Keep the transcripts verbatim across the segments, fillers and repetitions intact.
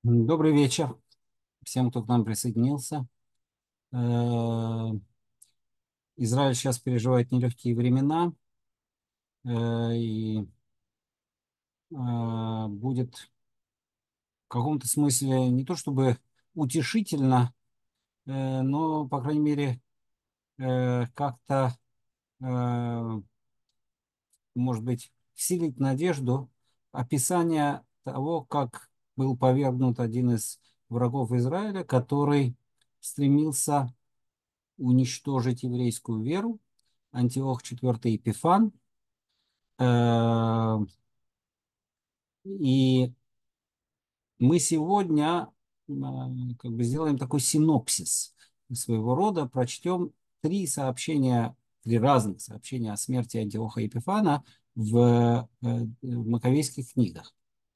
Добрый вечер всем, кто к нам присоединился. Э, Израиль сейчас переживает нелегкие времена, э, и э, будет в каком-то смысле не то чтобы утешительно, э, но, по крайней мере, э, как-то, э, может быть, вселить надежду описание того, как был повергнут один из врагов Израиля, который стремился уничтожить еврейскую веру, Антиох четвёртый Епифан. Э, И мы сегодня э, как бы сделаем такой синопсис своего рода, прочтем три сообщения, три разных сообщения о смерти Антиоха Епифана в, э, в Маковейских книгах.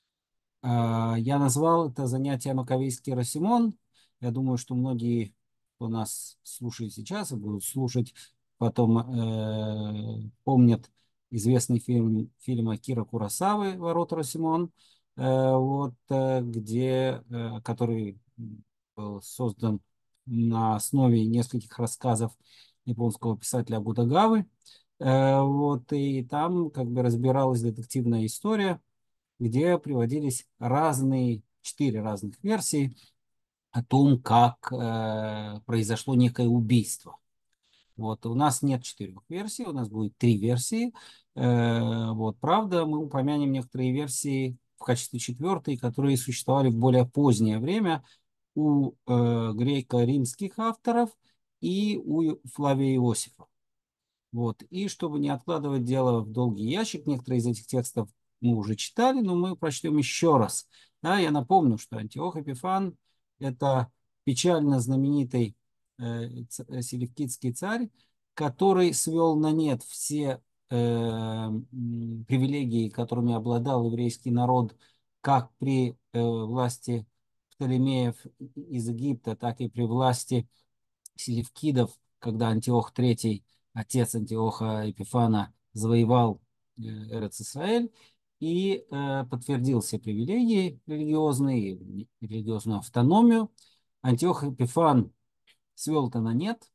А, Я назвал это занятие «Маковейский Росимон». Я думаю, что многие, кто нас слушает сейчас и будут слушать потом, э, помнят известный фильм, фильм Акира Куросавы «Ворота Росимон», э, вот, э, где, э, который был создан на основе нескольких рассказов японского писателя Акутагавы. Э, вот, и там как бы разбиралась детективная история, где приводились разные, четыре разных версии о том, как э, произошло некое убийство. Вот, у нас нет четырех версий, у нас будет три версии. Э, вот, правда, мы упомянем некоторые версии в качестве четвертой, которые существовали в более позднее время у э, греко-римских авторов и у Флавия Иосифа. Вот. И чтобы не откладывать дело в долгий ящик, некоторые из этих текстов мы уже читали, но мы прочтем еще раз. Да, я напомню, что Антиох Эпифан – это печально знаменитый э, ц- селевкидский царь, который свел на нет все э, м, привилегии, которыми обладал еврейский народ, как при э, власти Птолемеев из Египта, так и при власти селевкидов, когда Антиох третий, отец Антиоха Епифана, завоевал э, Эрец-Исраэль и э, подтвердил все привилегии религиозные, и религиозную автономию. Антиох Епифан свел это на нет.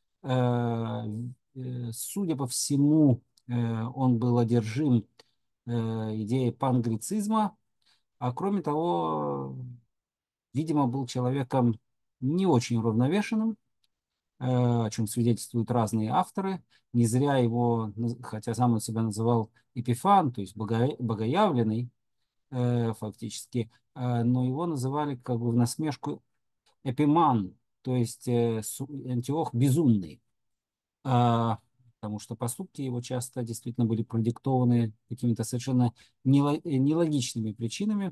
Э, э, Судя по всему, э, он был одержим э, идеей пангрецизма, а кроме того, видимо, был человеком не очень уравновешенным, э, о чем свидетельствуют разные авторы. Не зря его, хотя сам он себя называл Эпифан, то есть бого- богоявленный э, фактически, э, но его называли как бы в насмешку Эпиман, то есть э, Антиох безумный. А, Потому что поступки его часто действительно были продиктованы какими-то совершенно нело- нелогичными причинами.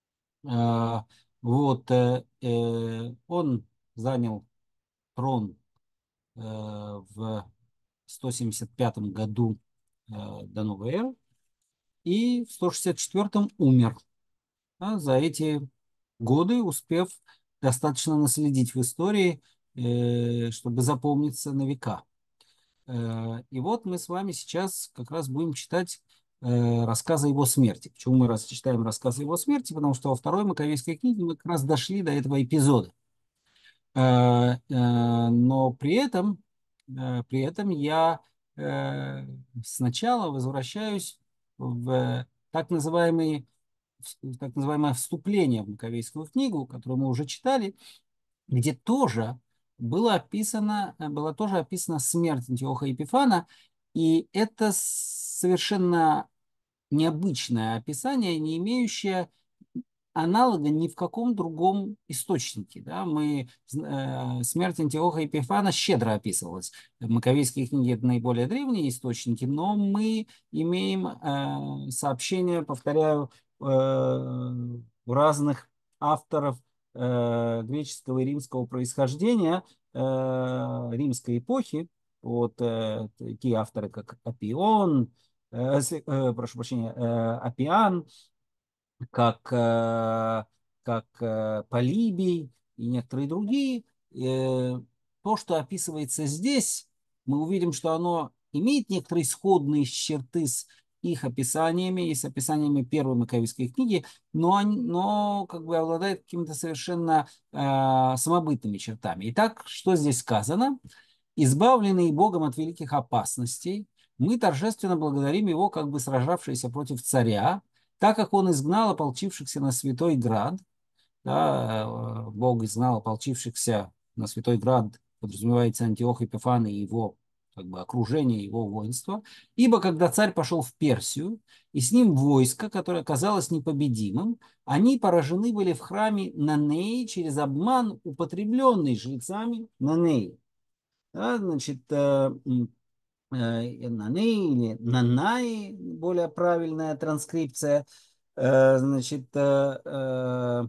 А, Вот, э, э, он занял трон э, в сто семьдесят пятом году э, до новой эры и в сто шестьдесят четвёртом умер, а за эти годы успев достаточно наследить в истории, э, чтобы запомниться на века. Э, И вот мы с вами сейчас как раз будем читать э, рассказы о его смерти. Почему мы раз читаем рассказы о его смерти? Потому что во второй Маковейской книге мы как раз дошли до этого эпизода. Э, э, Но при этом, э, при этом я э, сначала возвращаюсь в так называемые, в так называемое вступление в Маковейскую книгу, которую мы уже читали, где тоже было описано, была тоже описана смерть Антиоха Епифана, и это совершенно необычное описание, не имеющее аналога ни в каком другом источнике. Да? Мы, э, смерть Антиоха Епифана щедро описывалась. Маковейские книги – это наиболее древние источники, но мы имеем э, сообщения, повторяю, э, у разных авторов э, греческого и римского происхождения э, римской эпохи. Вот э, такие авторы, как Апион, э, э, прошу прощения, э, Апиан, как, э, как э, Полибий и некоторые другие. Э, То, что описывается здесь, мы увидим, что оно имеет некоторые сходные черты с их описаниями и с описаниями первой Маковейской книги, но, они, но как бы обладает какими-то совершенно э, самобытными чертами. Итак, что здесь сказано? Избавленный Богом от великих опасностей, мы торжественно благодарим Его, как бы сражавшиеся против царя, так как Он изгнал ополчившихся на Святой Град. Да, э, Бог изгнал ополчившихся на Святой Град, подразумевается Антиох Эпифан и его как бы, окружение, его воинство. Ибо когда царь пошел в Персию, и с ним войско, которое казалось непобедимым, они поражены были в храме Нанеи через обман, употребленный жрецами Нанеи. Да, значит, э, э, Нанеи или Нанаи, более правильная транскрипция, э, значит, э, э,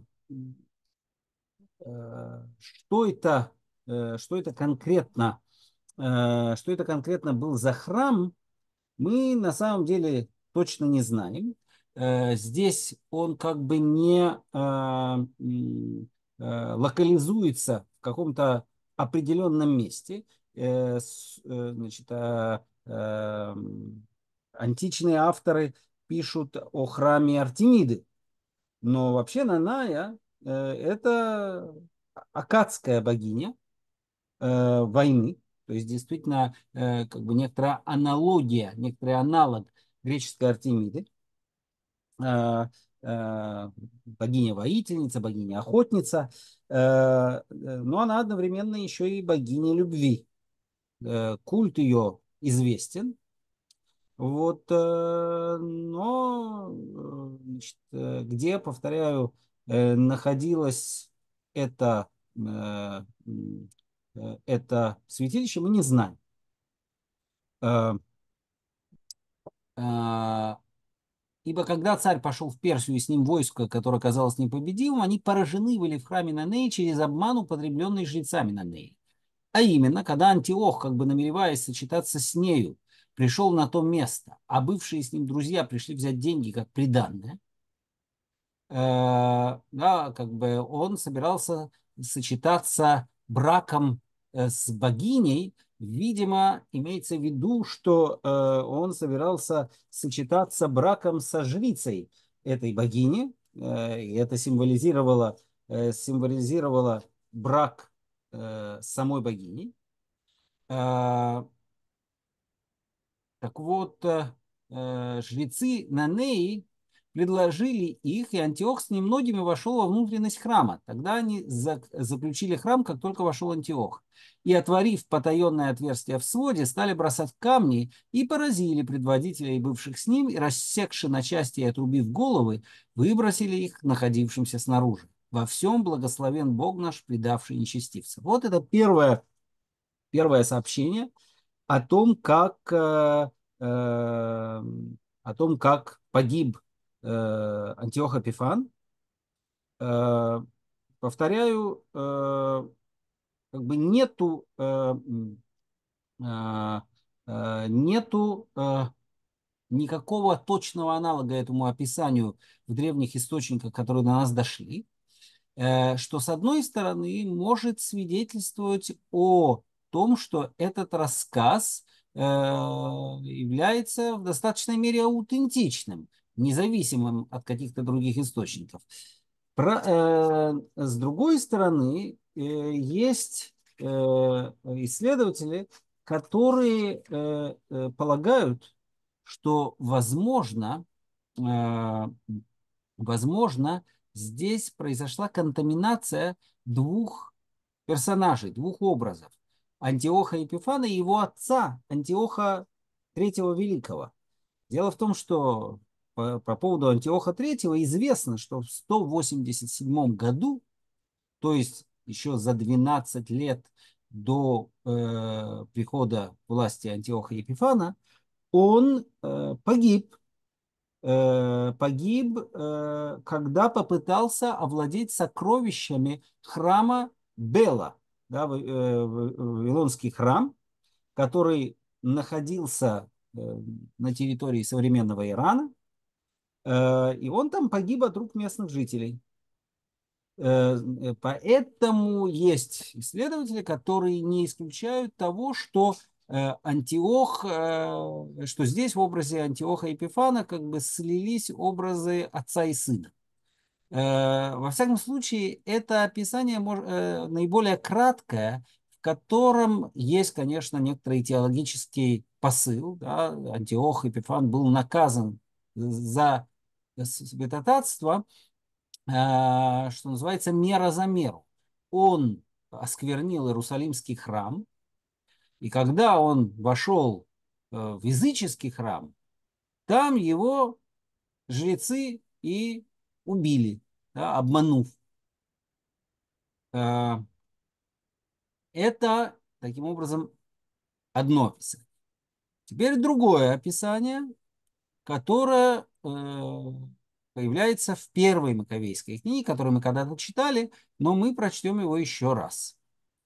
Э, что это, э, что это конкретно, э, что это конкретно был за храм, мы на самом деле точно не знаем. Э, Здесь он как бы не э, м, э, локализуется в каком-то определенном месте. Э, с- э, Значит, а, э, античные авторы пишут о храме Артемиды. Но вообще Наная э, это аккадская богиня э, войны. То есть действительно э, как бы некоторая аналогия, некоторый аналог греческой Артемиды. Э, э, Богиня-воительница, богиня-охотница. Э, э, но она одновременно еще и богиня любви. Э, культ ее известен. Вот, э, но, э, значит, э, где, повторяю, э, находилось это, э, м, э, это святилище, мы не знаем. Э, э, Ибо когда царь пошел в Персию и с ним войско, которое казалось непобедимым, они поражены были в храме Нанеи через обман, употребленный жрецами Нанеи. А именно, когда Антиох, как бы намереваясь сочетаться с нею, пришел на то место, а бывшие с ним друзья пришли взять деньги как приданное, э, да, как бы он собирался сочетаться браком э, с богиней. Видимо, имеется в виду, что э, он собирался сочетаться браком со жрицей этой богини. Э, и это символизировало, э, символизировало брак э, с самой богиней. Э, Так вот, э, э, жрецы Нанеи предложили их, и Антиох с немногими вошел во внутренность храма. Тогда они зак- заключили храм, как только вошел Антиох. И, отворив потаенное отверстие в своде, стали бросать камни и поразили предводителей, бывших с ним, и, рассекши на части и отрубив головы, выбросили их находившимся снаружи. Во всем благословен Бог наш, предавший нечестивцев. Вот это первое, первое сообщение о том, как, э, э, о том, как погиб э, Антиох Эпифан. Э, Повторяю, э, как бы нету, э, м, э, э, нету э, никакого точного аналога этому описанию в древних источниках, которые до нас дошли. Э, что, с одной стороны, может свидетельствовать о том, что этот рассказ э, является в достаточной мере аутентичным, независимым от каких-то других источников. Про, э, с другой стороны, э, есть э, исследователи, которые э, э, полагают, что возможно, э, возможно, здесь произошла контаминация двух персонажей, двух образов. Антиоха Епифана и его отца, Антиоха Третьего Великого. Дело в том, что по, по поводу Антиоха Третьего известно, что в сто восемьдесят седьмом году, то есть еще за двенадцать лет до э, прихода к власти Антиоха Епифана, он э, погиб э, погиб, э, когда попытался овладеть сокровищами храма Бела, да, в- э, в- Вавилонский храм, который находился э, на территории современного Ирана, э, и он там погиб от рук местных жителей. Э, э, Поэтому есть исследователи, которые не исключают того, что э, Антиох, э, что здесь в образе Антиоха Епифана как бы слились образы отца и сына. Э, Во всяком случае, это описание мож- э, наиболее краткое, в котором есть, конечно, некоторый теологический посыл. Да? Антиох Епифан был наказан за святотатство, э, что называется, мера за меру. Он осквернил Иерусалимский храм, и когда он вошел э, в языческий храм, там его жрецы и убили, да, обманув. Э, Это, таким образом, одно описание. Теперь другое описание, которое э, появляется в первой Маковейской книге, которую мы когда-то читали, но мы прочтем его еще раз.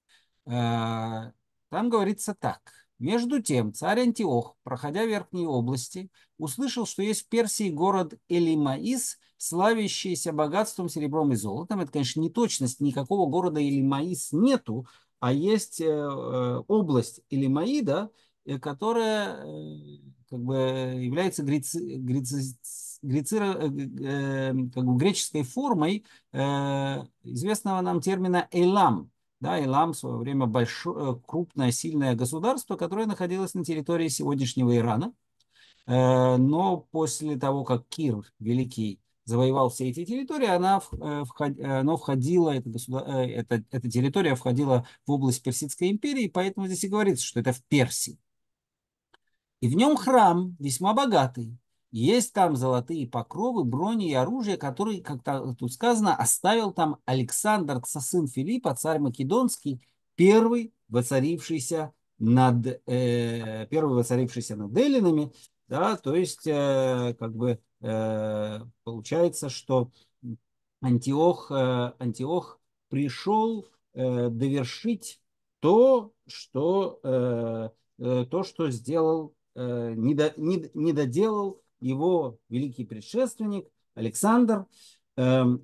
Э, Там говорится так. Между тем царь Антиох, проходя верхние области, услышал, что есть в Персии город Элимаис, славящийся богатством, серебром и золотом. Это, конечно, не точность, никакого города Элимаис нету, а есть э, э, область Элимаида, э, которая э, как бы является греци, греци, греци- э, э, как бы греческой формой э, известного нам термина «элам». Да, Илам в свое время большое, крупное, сильное государство, которое находилось на территории сегодняшнего Ирана. Э, Но после того, как Кир Великий завоевал все эти территории, она, в- э, вход- э, оно входило, это государ- э, эта, эта территория входила в область Персидской империи, поэтому здесь и говорится, что это в Персии. И в нем храм весьма богатый. Есть там золотые покровы, брони и оружие, которые, как тут сказано, оставил там Александр, сын Филиппа, царь Македонский, первый воцарившийся над, э, первый воцарившийся над эллинами. Да, то есть, э, как бы, э, получается, что Антиох, э, Антиох пришел э, довершить то, что, э, э, то, что сделал, э, не, до, не, не доделал его великий предшественник Александр. Эм,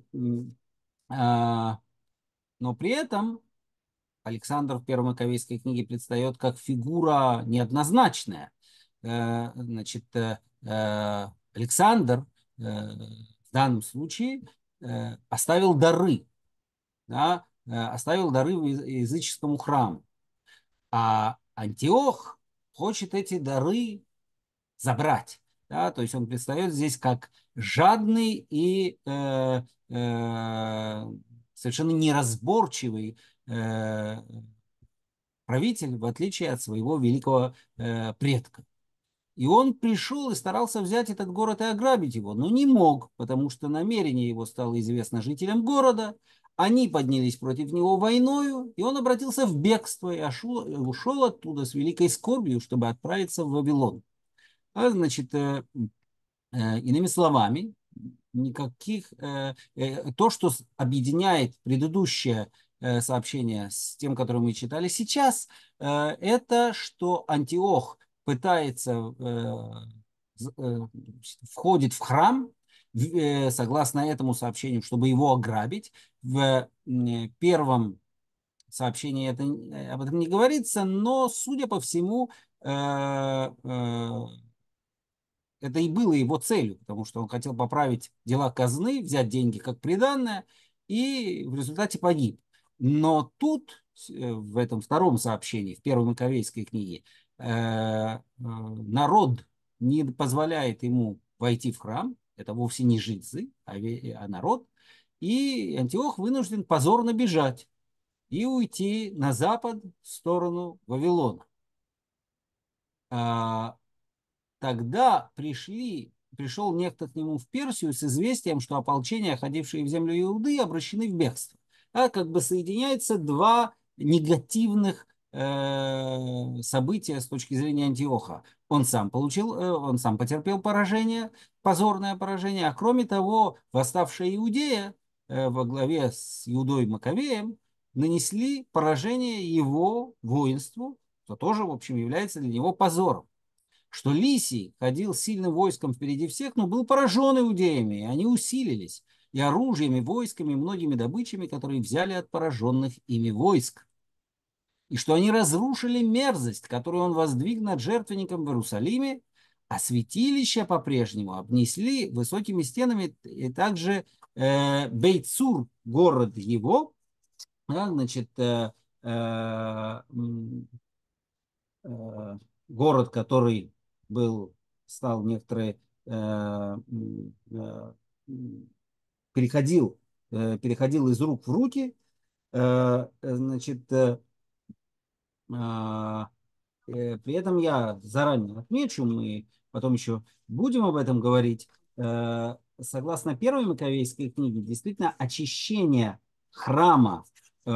а, но при этом Александр в Первой Маковейской книге предстает как фигура неоднозначная. Э, Значит, э, э, Александр э, в данном случае э, оставил дары, да, э, оставил дары в яз- языческому храму. А Антиох хочет эти дары забрать. Да, то есть он предстает здесь как жадный и э, э, совершенно неразборчивый э, правитель, в отличие от своего великого э, предка. И он пришел и старался взять этот город и ограбить его, но не мог, потому что намерение его стало известно жителям города. Они поднялись против него войною, и он обратился в бегство и ошел, ушел оттуда с великой скорбью, чтобы отправиться в Вавилон. А, значит, э, э, иными словами, никаких э, э, то, что объединяет предыдущее э, сообщение с тем, которое мы читали сейчас, э, это что Антиох пытается э, э, входит в храм, э, согласно этому сообщению, чтобы его ограбить. В э, первом сообщении это, э, об этом не говорится, но, судя по всему, э, э, это и было его целью, потому что он хотел поправить дела казны, взять деньги как приданное, и в результате погиб. Но тут, э, в этом втором сообщении, в Первой Маковейской книге, э, э, народ не позволяет ему войти в храм, это вовсе не жильцы, а, а народ, и Антиох вынужден позорно бежать и уйти на запад в сторону Вавилона. А, Тогда пришли, пришел некто к нему в Персию с известием, что ополчения, ходившие в землю Иуды, обращены в бегство. А как бы соединяются два негативных э, события с точки зрения Антиоха. Он сам получил, э, он сам потерпел поражение, позорное поражение, а кроме того, восставшая Иудея э, во главе с Иудой Маковеем нанесли поражение его воинству, что тоже, в общем, является для него позором. Что Лисий ходил с сильным войском впереди всех, но был поражен иудеями, и они усилились и оружием, и войсками, и многими добычами, которые взяли от пораженных ими войск. и что они разрушили мерзость, которую он воздвиг над жертвенником в Иерусалиме, а святилище по-прежнему обнесли высокими стенами, и также э, Бейцур, город его, да, значит, э, э, э, город, который был, стал некоторые, э, э, переходил, э, переходил из рук в руки, э, значит, э, а, э, при этом я заранее отмечу, мы потом еще будем об этом говорить. Э, согласно первой Маковейской книге, действительно очищение храма э,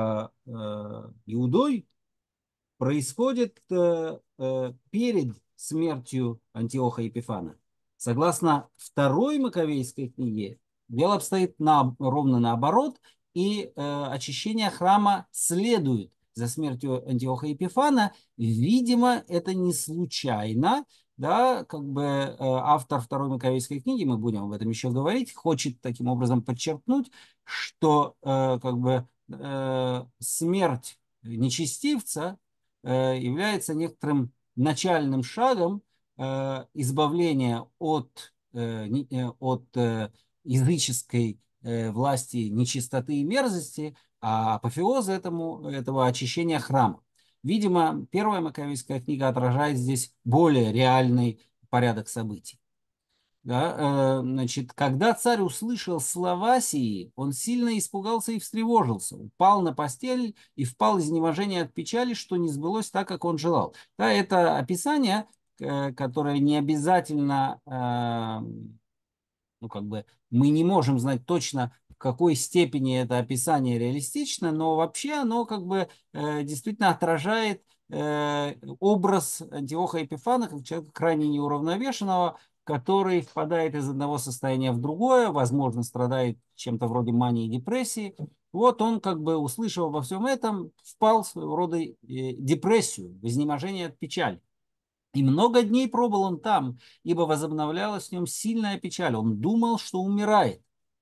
э, Иудой происходит э, э, перед смертью Антиоха Епифана. Согласно второй Маковейской книге, дело обстоит на, ровно наоборот, и э, очищение храма следует за смертью Антиоха Епифана. Видимо, это не случайно, да, как бы э, автор второй Маковейской книги, мы будем об этом еще говорить, хочет таким образом подчеркнуть, что э, как бы э, смерть нечестивца э, является некоторым начальным шагом э, избавления от, э, не- э, от э, языческой э, власти нечистоты и мерзости, а апофеоз этому, этого очищения храма. Видимо, первая Маковейская книга отражает здесь более реальный порядок событий. Да, э, значит, когда царь услышал слова сии, он сильно испугался и встревожился, упал на постель и впал в изнеможение от печали, что не сбылось так, как он желал. Да, это описание, э, которое не обязательно, э, ну, как бы, мы не можем знать точно, в какой степени это описание реалистично, но вообще оно как бы э, действительно отражает э, образ Антиоха Епифана как человека крайне неуравновешенного, который впадает из одного состояния в другое, возможно, страдает чем-то вроде мании и депрессии. Вот он, как бы услышав обо всем этом, впал в своего рода э, депрессию, в изнеможение от печали. И много дней пробыл он там, ибо возобновлялась в нем сильная печаль. Он думал, что умирает.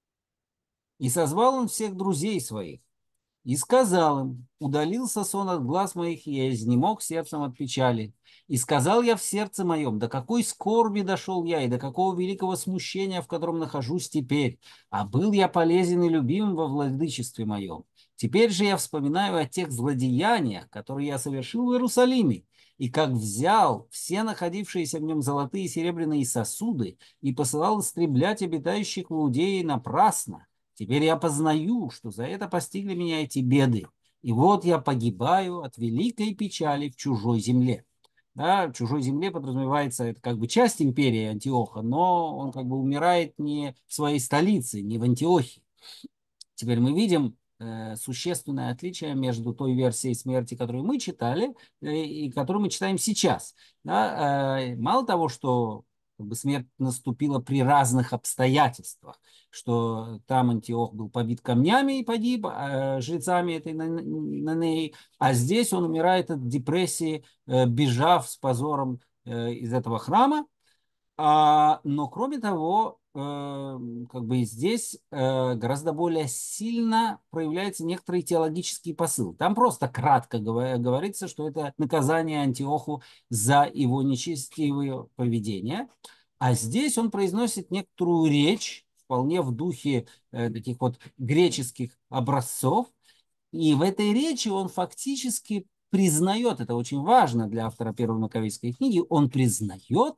И созвал он всех друзей своих. И сказал им: удалился сон от глаз моих, и я изнемог сердцем от печали. И сказал я в сердце моем: до какой скорби дошел я, и до какого великого смущения, в котором нахожусь теперь. А был я полезен и любим во владычестве моем. Теперь же я вспоминаю о тех злодеяниях, которые я совершил в Иерусалиме, и как взял все находившиеся в нем золотые и серебряные сосуды и посылал истреблять обитающих в Иудее напрасно. Теперь я познаю, что за это постигли меня эти беды. И вот я погибаю от великой печали в чужой земле. Да, в чужой земле подразумевается, это как бы часть империи Антиоха, но он как бы умирает не в своей столице, не в Антиохии. Теперь мы видим э, существенное отличие между той версией смерти, которую мы читали, э, и которую мы читаем сейчас. Да, э, мало того, что как бы, смерть наступила при разных обстоятельствах, что там Антиох был побит камнями и погиб э, жрецами этой Нанеи, а здесь он умирает от депрессии, э, бежав с позором э, из этого храма. А, но кроме того, э, как бы и здесь э, гораздо более сильно проявляется некоторый теологический посыл. Там просто кратко говор- говорится, что это наказание Антиоху за его нечестивое поведение. А здесь он произносит некоторую речь, вполне в духе э, таких вот греческих образцов. И в этой речи он фактически признает, это очень важно для автора Первой Маковейской книги, он признает,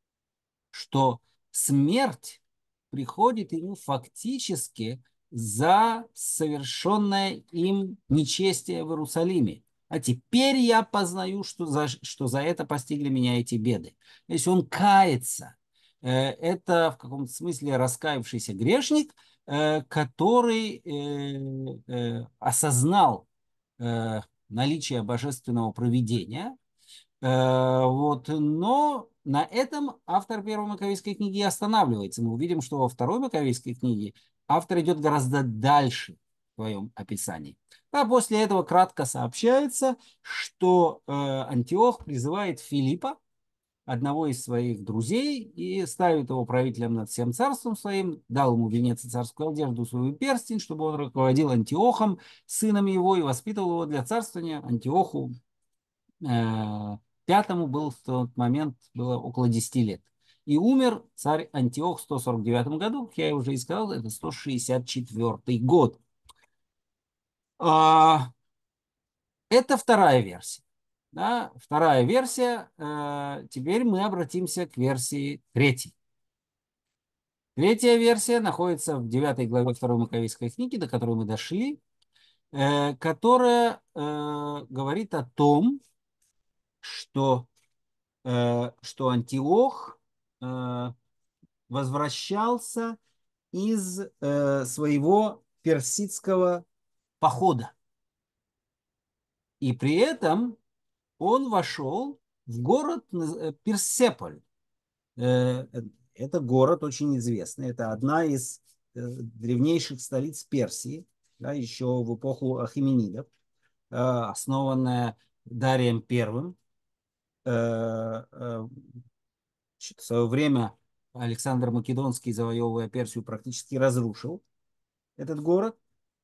что смерть приходит ему фактически за совершенное им нечестие в Иерусалиме. А теперь я познаю, что за, что за это постигли меня эти беды. То есть он кается. Э, Это в каком-то смысле раскаявшийся грешник, э, который э, э, осознал э, наличие божественного провидения. Э, Вот. Но на этом автор первой Маковейской книги останавливается. Мы увидим, что во второй Маковейской книге автор идет гораздо дальше в своем описании. А после этого кратко сообщается, что э, Антиох призывает Филиппа одного из своих друзей и ставит его правителем над всем царством своим, дал ему венец и царскую одежду, свою перстень, чтобы он руководил Антиохом, сыном его, и воспитывал его для царствования. Антиоху э, пятому был в тот момент было около десяти лет. И умер царь Антиох в сто сорок девятом году, как я уже и сказал, это сто шестьдесят четвёртый год. А, это вторая версия. Да, вторая версия. Э, теперь мы обратимся к версии третьей. Третья версия находится в девятой главе второй Маковейской книги, до которой мы дошли, э, которая э, говорит о том, что, э, что Антиох э, возвращался из э, своего персидского похода. И при этом он вошел в город э, Персеполь. Э, Это город очень известный. Это одна из э, древнейших столиц Персии, да, еще в эпоху Ахименидов, э, основанная Дарием Первым. Э, э, В свое время Александр Македонский, завоевывая Персию, практически разрушил этот город.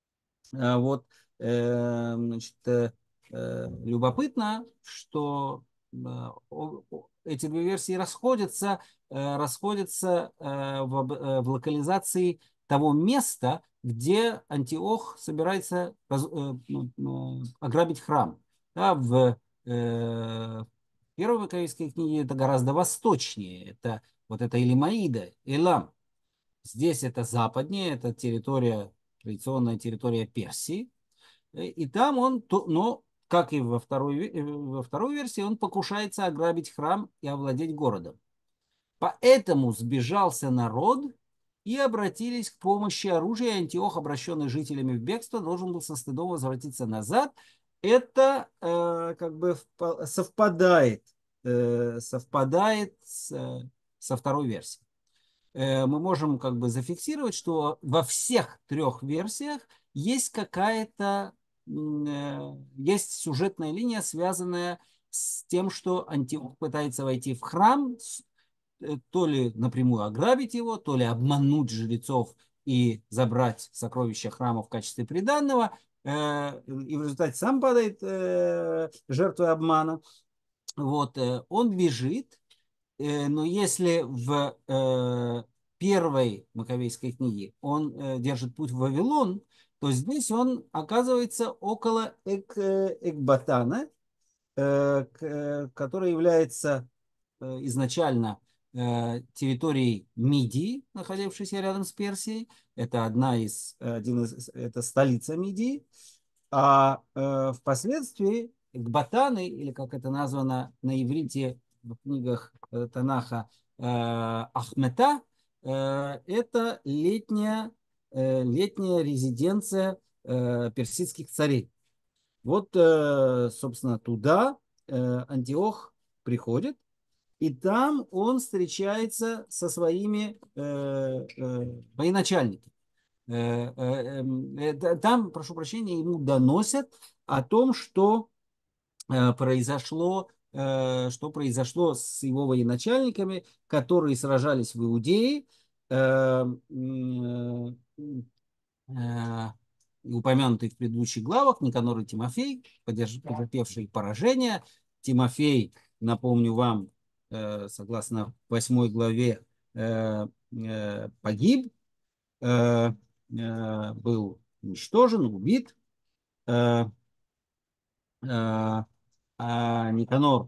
А Вот, э, значит, э, э, любопытно, что э, о- о- эти две версии расходятся, э, расходятся э, в, об- э, в локализации того места, где Антиох собирается раз- э, ну, э, ограбить храм. Да, в э, первой Маковейской книге это гораздо восточнее. Это вот это Илимаида, Элам. Здесь это западнее, это территория, традиционная территория Персии. Э, И там он, то- но, как и во второй, ве- э, во второй версии, он покушается ограбить храм и овладеть городом. Поэтому сбежался народ и обратились к помощи оружия. Антиох, обращенный жителями в бегство, должен был со стыдом возвратиться назад. Это э, как бы впа- совпадает, э, совпадает с, э, со второй версией. Э, мы можем как бы зафиксировать, что во всех трех версиях есть какая-то, э, есть сюжетная линия, связанная с тем, что Антиох пытается войти в храм, э, то ли напрямую ограбить его, то ли обмануть жрецов и забрать сокровища храма в качестве приданного, э, и в результате сам падает э, жертвой обмана. Вот, э, он бежит, Э, но если в э, первой Маковейской книге он э, держит путь в Вавилон, то здесь он оказывается около Эк, э, Экбатана, э, к- э, который является э, изначально э, территорией Мидии, находившейся рядом с Персией. Это одна из, один из, это столица Мидии. А э, впоследствии Экбатаны, или как это названо на иврите в книгах э, Танаха, э, Ахмета, э, это летняя, э, летняя резиденция э, персидских царей. Вот, э, собственно, туда э, Антиох приходит, и там он встречается со своими э, э, военачальниками. Э, э, эм, это- Там, прошу прощения, ему доносят о том, что э, произошло, э, что произошло с его военачальниками, которые сражались в Иудее. Э, м, э, Упомянутый в предыдущих главах Никанор и Тимофей, подерж- потерпевшие поражение. Тимофей, напомню вам, э, согласно восьмой главе, э, э, погиб, э, э, был уничтожен, убит. Э, э, а Никанор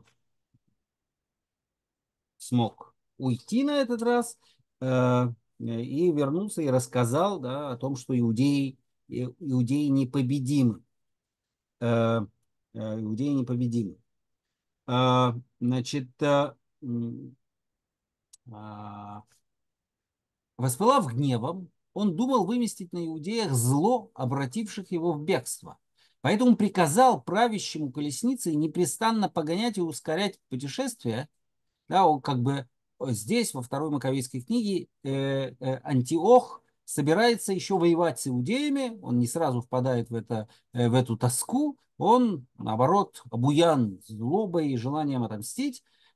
смог уйти на этот раз э, и вернулся и рассказал, да, о том, что иудеи, и- иудеи непобедимы. Э, э, Иудеи непобедимы. А, Значит, э, м, а, воспылав гневом, он думал выместить на иудеях зло, обративших его в бегство. Поэтому приказал правящему колесницей непрестанно погонять и ускорять путешествия. Да, он как бы здесь, во второй Маковейской книге, э, э, Антиох собирается еще воевать с иудеями, он не сразу впадает в, это, э, в эту тоску, он, наоборот, обуян злобой и желанием отомстить,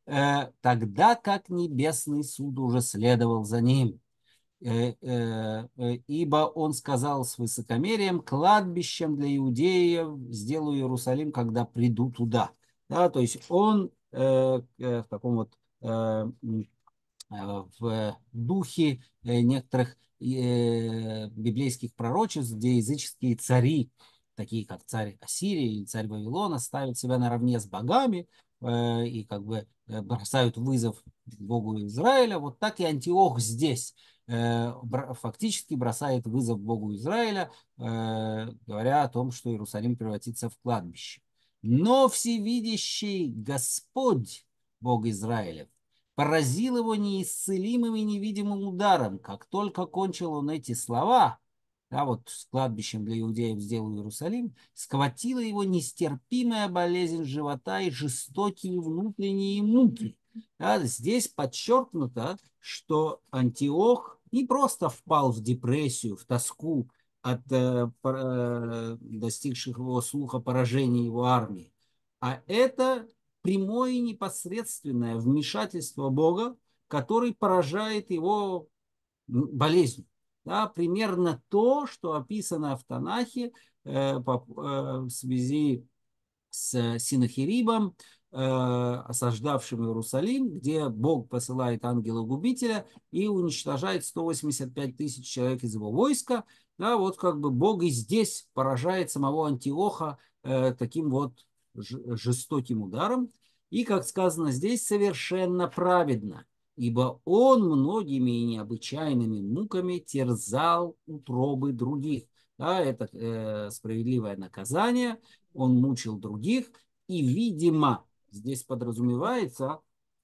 э, тогда как небесный суд уже следовал за ним. Э, э, э, ибо он сказал с высокомерием: кладбищем для иудеев сделаю Иерусалим, когда приду туда. Да, то есть он э, э, в таком вот э, м, э, в духе э, некоторых э, библейских пророчеств, где языческие цари, такие как царь Ассирии или царь Вавилона, ставят себя наравне с богами э, и как бы э, бросают вызов Богу Израиля. Вот так и Антиох здесь э, бра- фактически бросает вызов Богу Израиля, э, говоря о том, что Иерусалим превратится в кладбище. Но всевидящий Господь, Бог Израилев, поразил его неисцелимым и невидимым ударом. Как только кончил он эти слова, да, вот с кладбищем для иудеев сделал Иерусалим, схватила его нестерпимая болезнь живота и жестокие внутренние муки. Да, здесь подчеркнуто, что Антиох не просто впал в депрессию, в тоску от э, э, достигших его слуха поражений его армии, а это прямое и непосредственное вмешательство Бога, который поражает его болезнью. Да, примерно то, что описано в Танахе э, по, э, в связи с Синахирибом, э, осаждавшим Иерусалим, где Бог посылает ангела-губителя и уничтожает сто восемьдесят пять тысяч человек из его войска. Да, вот как бы Бог и здесь поражает самого Антиоха э, таким вот жестоким ударом. И, как сказано здесь, совершенно праведно, ибо он многими и необычайными муками терзал утробы других. Да, это э, справедливое наказание, он мучил других, и, видимо, здесь подразумевается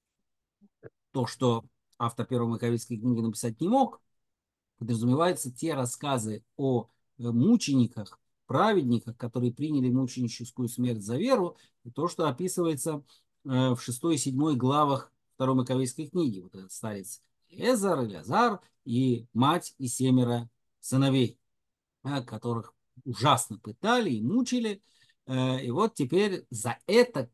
то, что автор Первой Маковейской книги написать не мог, подразумеваются те рассказы о мучениках, праведниках, которые приняли мученическую смерть за веру, и то, что описывается в шестой и седьмой главах Второй Маковейской книги. Вот этот старец Эзар, Илязар и мать и семеро сыновей, которых ужасно пытали и мучили. И вот теперь за это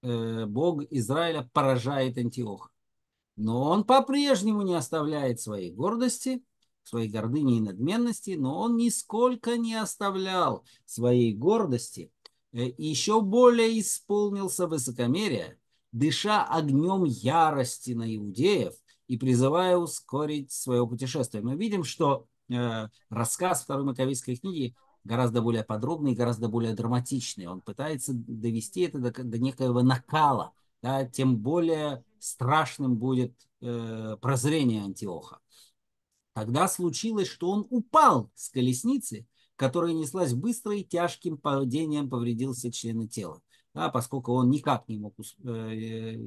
Бог Израиля поражает Антиоха. Но он по-прежнему не оставляет своей гордости, своей гордыни и надменности, но он нисколько не оставлял своей гордости и еще более исполнился высокомерия, дыша огнем ярости на иудеев и призывая ускорить свое путешествие. Мы видим, что э, рассказ Второй Маковейской книги гораздо более подробный, гораздо более драматичный. Он пытается довести это до, до некоего накала, да, тем более страшным будет э, прозрение Антиоха. Тогда случилось, что он упал с колесницы, которая неслась быстро и тяжким падением повредил все члены тела, да, поскольку он никак не мог э,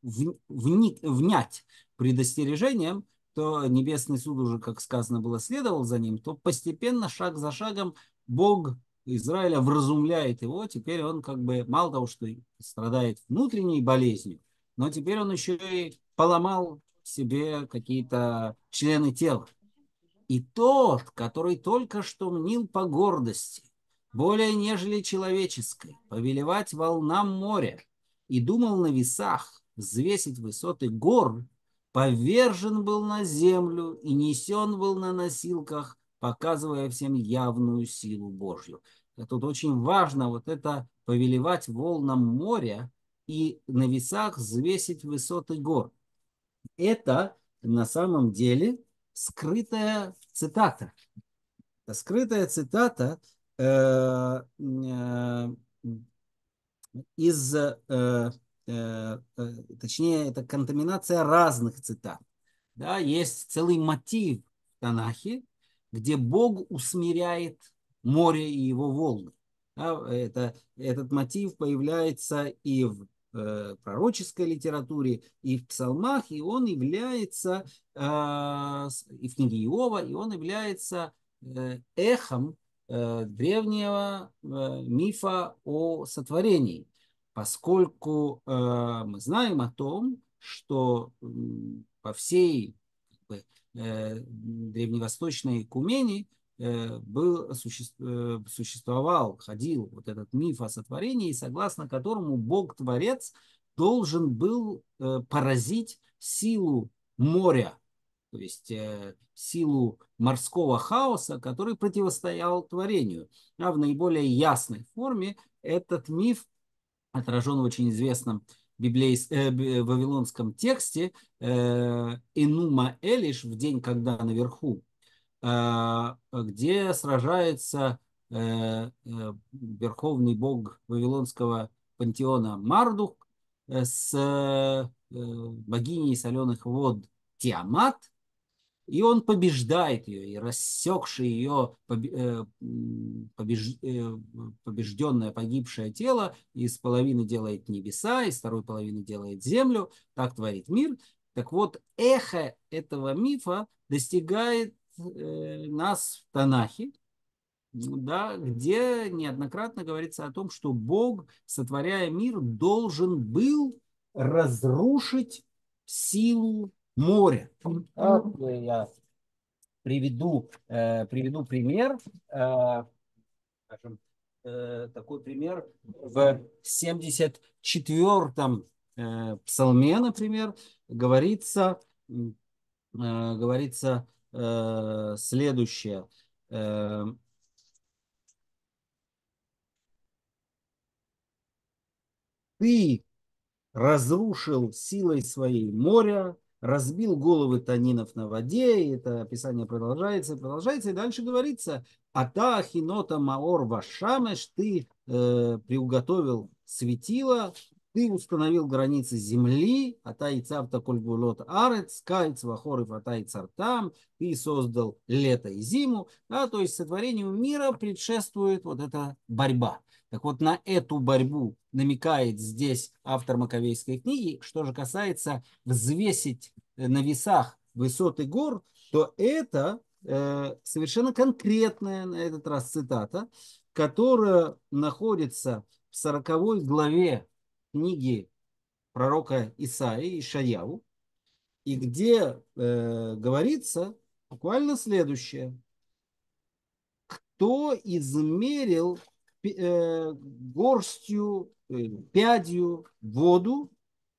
вни, внять предостережением, то небесный суд уже, как сказано было, следовал за ним, то постепенно, шаг за шагом, Бог Израиля вразумляет его. Теперь он как бы мало того, что страдает внутренней болезнью, но теперь он еще и поломал себе какие-то члены тела. И тот, который только что мнил по гордости, более нежели человеческой, повелевать волнам моря, и думал на весах взвесить высоты гор, повержен был на землю и несен был на носилках, показывая всем явную силу Божью. Тут очень важно вот это повелевать волнам моря и на весах взвесить высоты гор. Это на самом деле скрытая цитата. Это скрытая цитата э, э, из, э, э, э, точнее, это контаминация разных цитат. Да, есть целый мотив в Танахе, где Бог усмиряет море и его волны. Да, это, этот мотив появляется и в э, пророческой литературе, и в псалмах, и он является, э, и в книге Иова, и он является э, эхом э, древнего э, мифа о сотворении, поскольку э, мы знаем о том, что э, по всей как бы, э, древневосточной Кумени э, был, суще, существовал, ходил вот этот миф о сотворении, согласно которому Бог-творец должен был э, поразить силу моря, то есть э, силу морского хаоса, который противостоял творению. А в наиболее ясной форме этот миф отражен в очень известном библейс, э, вавилонском тексте э, Энума Элиш в день, когда наверху, э, где сражается э, э, верховный бог вавилонского пантеона Мардук э, с э, богиней соленых вод Тиамат, и он побеждает ее, и рассекший ее побеж... побежденное, погибшее тело из половины делает небеса, из второй половины делает землю, так творит мир. Так вот, эхо этого мифа достигает э, нас в Танахе, да, где неоднократно говорится о том, что Бог, сотворяя мир, должен был разрушить силу моря. Так, я приведу, э, приведу пример. Э, скажем, э, такой пример в семьдесят четвёртом э, псалме, например, говорится, э, говорится э, следующее. Э, Ты разрушил силой своей моря, разбил головы танинов на воде, и это описание продолжается, продолжается, и дальше говорится, ата хинота маор вашамеш, ты э, приуготовил светило, ты установил границы земли, ата и цавта коль гулот арец, кайц вахорев ата и цартам, ты создал лето и зиму, да, то есть сотворению мира предшествует вот эта борьба. Так вот, на эту борьбу намекает здесь автор Маковейской книги. Что же касается взвесить на весах высоты гор, то это э, совершенно конкретная на этот раз цитата, которая находится в сороковой главе книги пророка Исаии, Ишаяу, и где э, говорится буквально следующее. Кто измерил э, горстью, э, пядью воду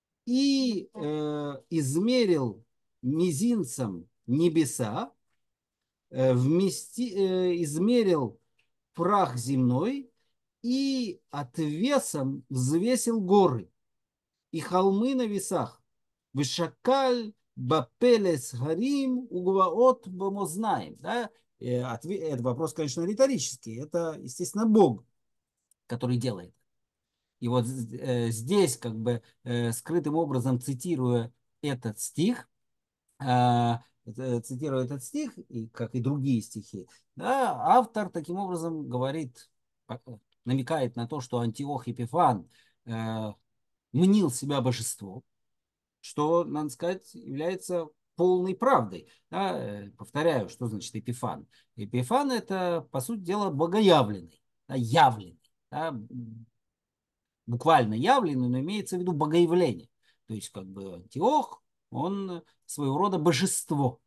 и э, измерил мизинцем небеса, э, вмести, э, измерил прах земной и отвесом взвесил горы и холмы на весах. Вышакаль бапелес гарим угваот бамознаем. Да? Это вопрос, конечно, риторический. Это, естественно, Бог, который делает. И вот э, здесь, как бы э, скрытым образом цитируя этот стих, э, цитируя этот стих, и, как и другие стихи, да, автор таким образом говорит, намекает на то, что Антиох Епифан э, мнил себя божеством, что, надо сказать, является полной правдой. Да? Повторяю, что значит Эпифан. Эпифан – это, по сути дела, богоявленный, да, явленный. Да? Буквально явленный, но имеется в виду богоявление. То есть, как бы, Антиох, он своего рода божество.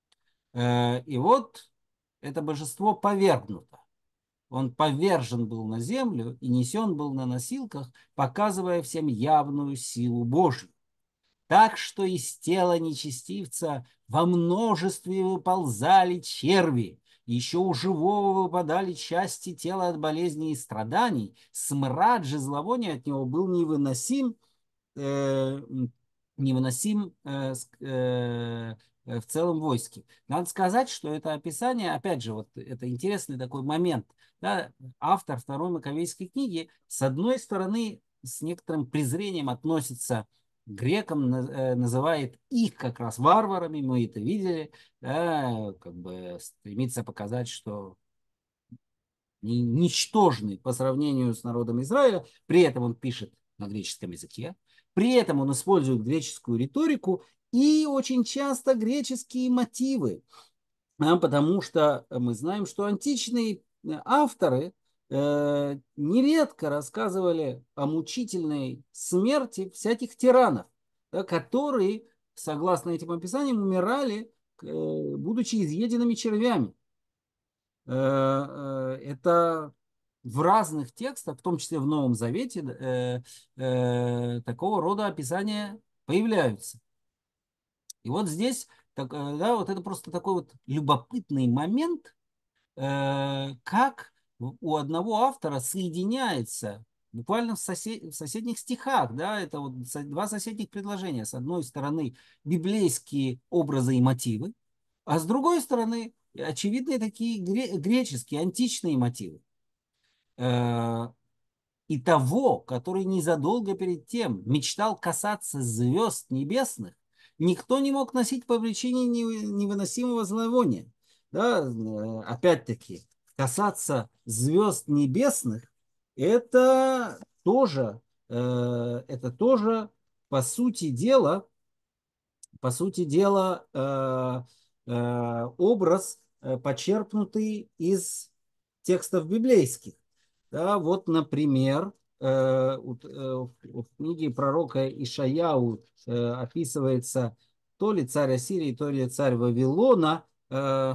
И вот это божество повергнуто. Он повержен был на землю и несен был на носилках, показывая всем явную силу Божью. Так что из тела нечестивца во множестве выползали черви, еще у живого выпадали части тела от болезней и страданий, смрад же зловония от него был невыносим, э, невыносим э, э, в целом войске. Надо сказать, что это описание, опять же, вот это интересный такой момент. Да, автор Второй Маковейской книги, с одной стороны, с некоторым презрением относится к грекам, называет их как раз варварами, мы это видели, да, как бы стремится показать, что ничтожны по сравнению с народом Израиля, при этом он пишет на греческом языке, при этом он использует греческую риторику и очень часто греческие мотивы, потому что мы знаем, что античные авторы э, нередко рассказывали о мучительной смерти всяких тиранов, да, которые, согласно этим описаниям, умирали, э, будучи изъеденными червями. Э, э, это в разных текстах, в том числе в Новом Завете, э, э, такого рода описания появляются. И вот здесь, так, э, да, вот это просто такой вот любопытный момент, э, как у одного автора соединяется буквально в, сосед, в соседних стихах, да, это вот со- два соседних предложения. С одной стороны библейские образы и мотивы, а с другой стороны очевидные такие гре- греческие, античные мотивы. Э, и того, который незадолго перед тем мечтал касаться звезд небесных, никто не мог носить по причине невыносимого зловония. Да, э, опять-таки, касаться звезд небесных, это тоже, э, это тоже, по сути дела, по сути дела, э, э, образ, э, почерпнутый из текстов библейских. Да, вот, например, э, вот, э, в в книге пророка Ишаяу э, описывается то ли царь Ассирии, то ли царь Вавилона. Э,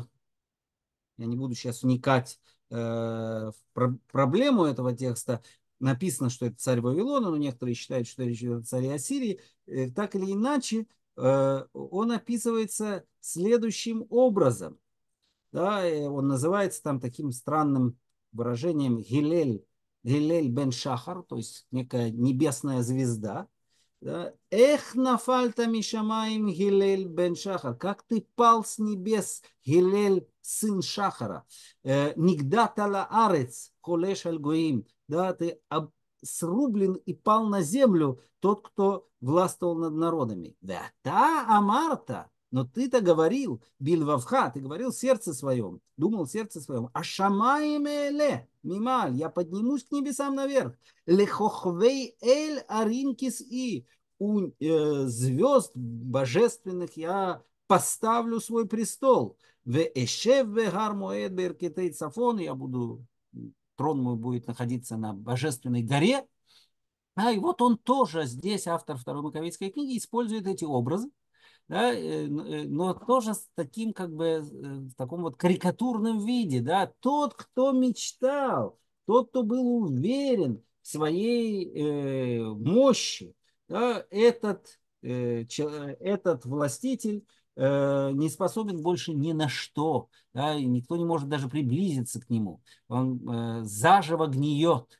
я не буду сейчас вникать э, в про- проблему этого текста. Написано, что это царь Вавилона, но некоторые считают, что речь идет о царе Ассирии. Э, так или иначе, э, он описывается следующим образом. Да, и он называется там таким странным выражением Гилель, Гилель бен Шахар, то есть некая небесная звезда. Да. Эх, нафальта мишамаим Гилель бен Шахар. Как ты пал с небес, Гилель, сын Шахара. Э, Нигдатала арец, холеш аль гоим. Да, ты об- срублен и пал на землю тот, кто властвовал над народами. Да, та Амарта, но ты-то говорил, Бильвавха, ты говорил в сердце своем, думал в сердце своем, а шамаемеле, мималь, я поднимусь к небесам наверх, лехохвей эль аринкис и у э, звезд божественных я поставлю свой престол. В эшев вегар моэд беркетей цафон, я буду, трон мой будет находиться на божественной горе. А, и вот он тоже здесь, автор Второй Маковейской книги, использует эти образы, да, э, э, но тоже с таким как бы э, в таком вот карикатурном виде, да, тот, кто мечтал, тот, кто был уверен в своей э, мощи, да, этот, э, чел- э, этот властитель э, не способен больше ни на что, да, и никто не может даже приблизиться к нему, он э, заживо гниет.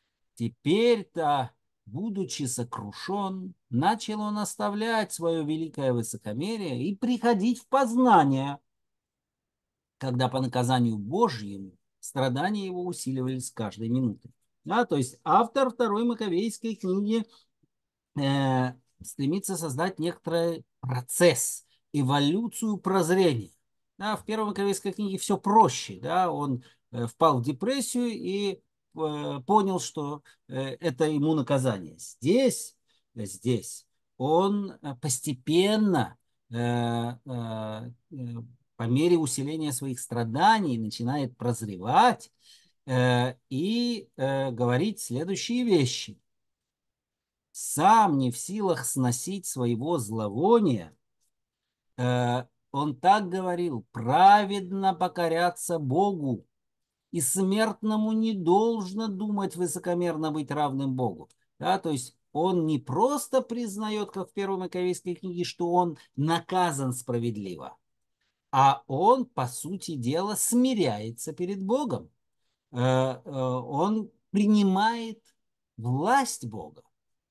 Теперь-то, будучи сокрушен, начал он оставлять свое великое высокомерие и приходить в познание, когда по наказанию Божьему страдания его усиливались с каждой минутой. Да, то есть автор Второй Маковейской книги э, стремится создать некоторый процесс, эволюцию прозрения. Да, в Первой Маковейской книге все проще. Да, он э, впал в депрессию и э, понял, что э, это ему наказание. Здесь, э, здесь он э, постепенно, э, э, э, по мере усиления своих страданий, начинает прозревать э, и э, говорить следующие вещи. Сам не в силах сносить своего зловония, э, он так говорил: праведно покоряться Богу, и смертному не должно думать высокомерно быть равным Богу. Да, то есть он не просто признает, как в Первой Маковейской книге, что он наказан справедливо, а он, по сути дела, смиряется перед Богом. Э, э, Он принимает власть Бога.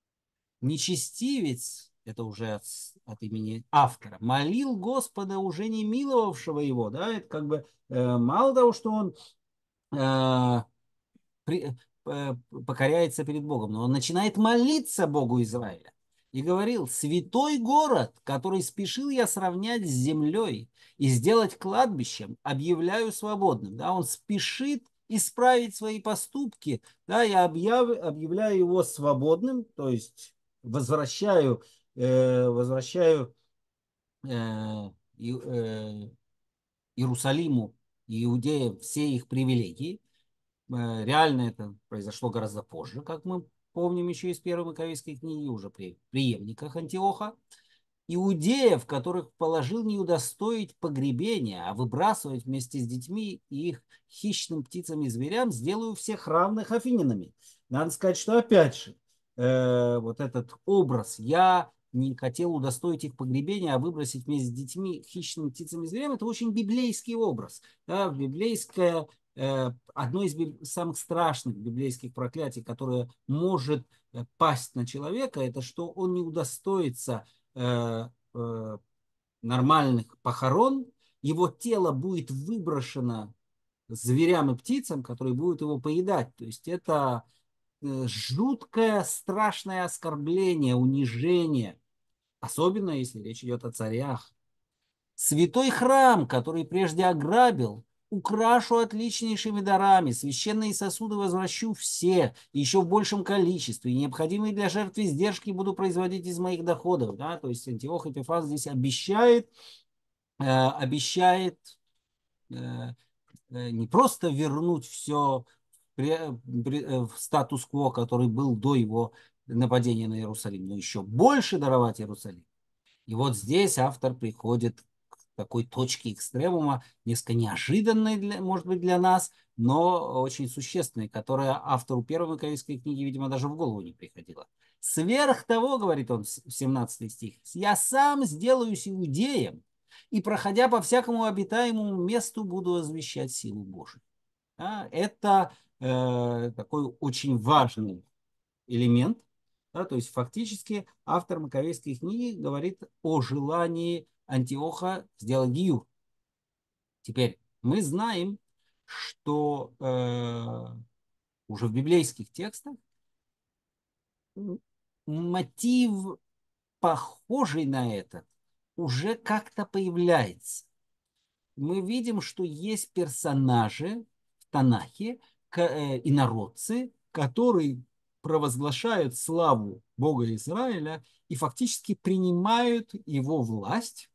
Нечестивец, это уже от, от имени автора, молил Господа, уже не миловавшего его. Да? Это как бы э, мало того, что он э, при, э, покоряется перед Богом, но он начинает молиться Богу Израиля. И говорил: святой город, который спешил я сравнять с землей и сделать кладбищем, объявляю свободным. Да, он спешит исправить свои поступки. Да, я объяв, объявляю его свободным, то есть возвращаю, э, возвращаю э, и, э, Иерусалиму и Иудеям все их привилегии. Э, Реально это произошло гораздо позже, как мы помним еще из Первой Маковейской книги, уже при преемниках Антиоха. иудеев, которых положил не удостоить погребения, а выбрасывать вместе с детьми и их хищным птицам и зверям, сделаю всех равных афининами. Надо сказать, что опять же, э, вот этот образ «я не хотел удостоить их погребения, а выбросить вместе с детьми, хищными птицами и зверями», это очень библейский образ. Да, библейское, э, одно из биб- самых страшных библейских проклятий, которое может э, пасть на человека, это что он не удостоится э, э, нормальных похорон, его тело будет выброшено зверям и птицам, которые будут его поедать. То есть это э, жуткое, страшное оскорбление, унижение, особенно если речь идет о царях. Святой храм, который прежде ограбил, украшу отличнейшими дарами, священные сосуды возвращу все, еще в большем количестве, и необходимые для жертвы издержки буду производить из моих доходов. Да? То есть Антиох Эпифан здесь обещает, э, обещает э, э, не просто вернуть все в статус-кво, который был до его нападения на Иерусалим, но еще больше даровать Иерусалим. И вот здесь автор приходит к такой точке экстремума, несколько неожиданной, для, может быть, для нас, но очень существенной, которая автору первой Маковейской книги, видимо, даже в голову не приходила. Сверх того, говорит он в семнадцатый стих, я сам сделаюсь иудеем, и, проходя по всякому обитаемому месту, буду возвещать силу Божию. А, это э, такой очень важный элемент. Да, то есть фактически автор Маковейской книги говорит о желании Антиоха сделать гиюр. Теперь мы знаем, что э, уже в библейских текстах мотив, похожий на этот, уже как-то появляется. Мы видим, что есть персонажи в Танахе, э, инородцы, которые провозглашают славу Бога Израиля и фактически принимают его власть.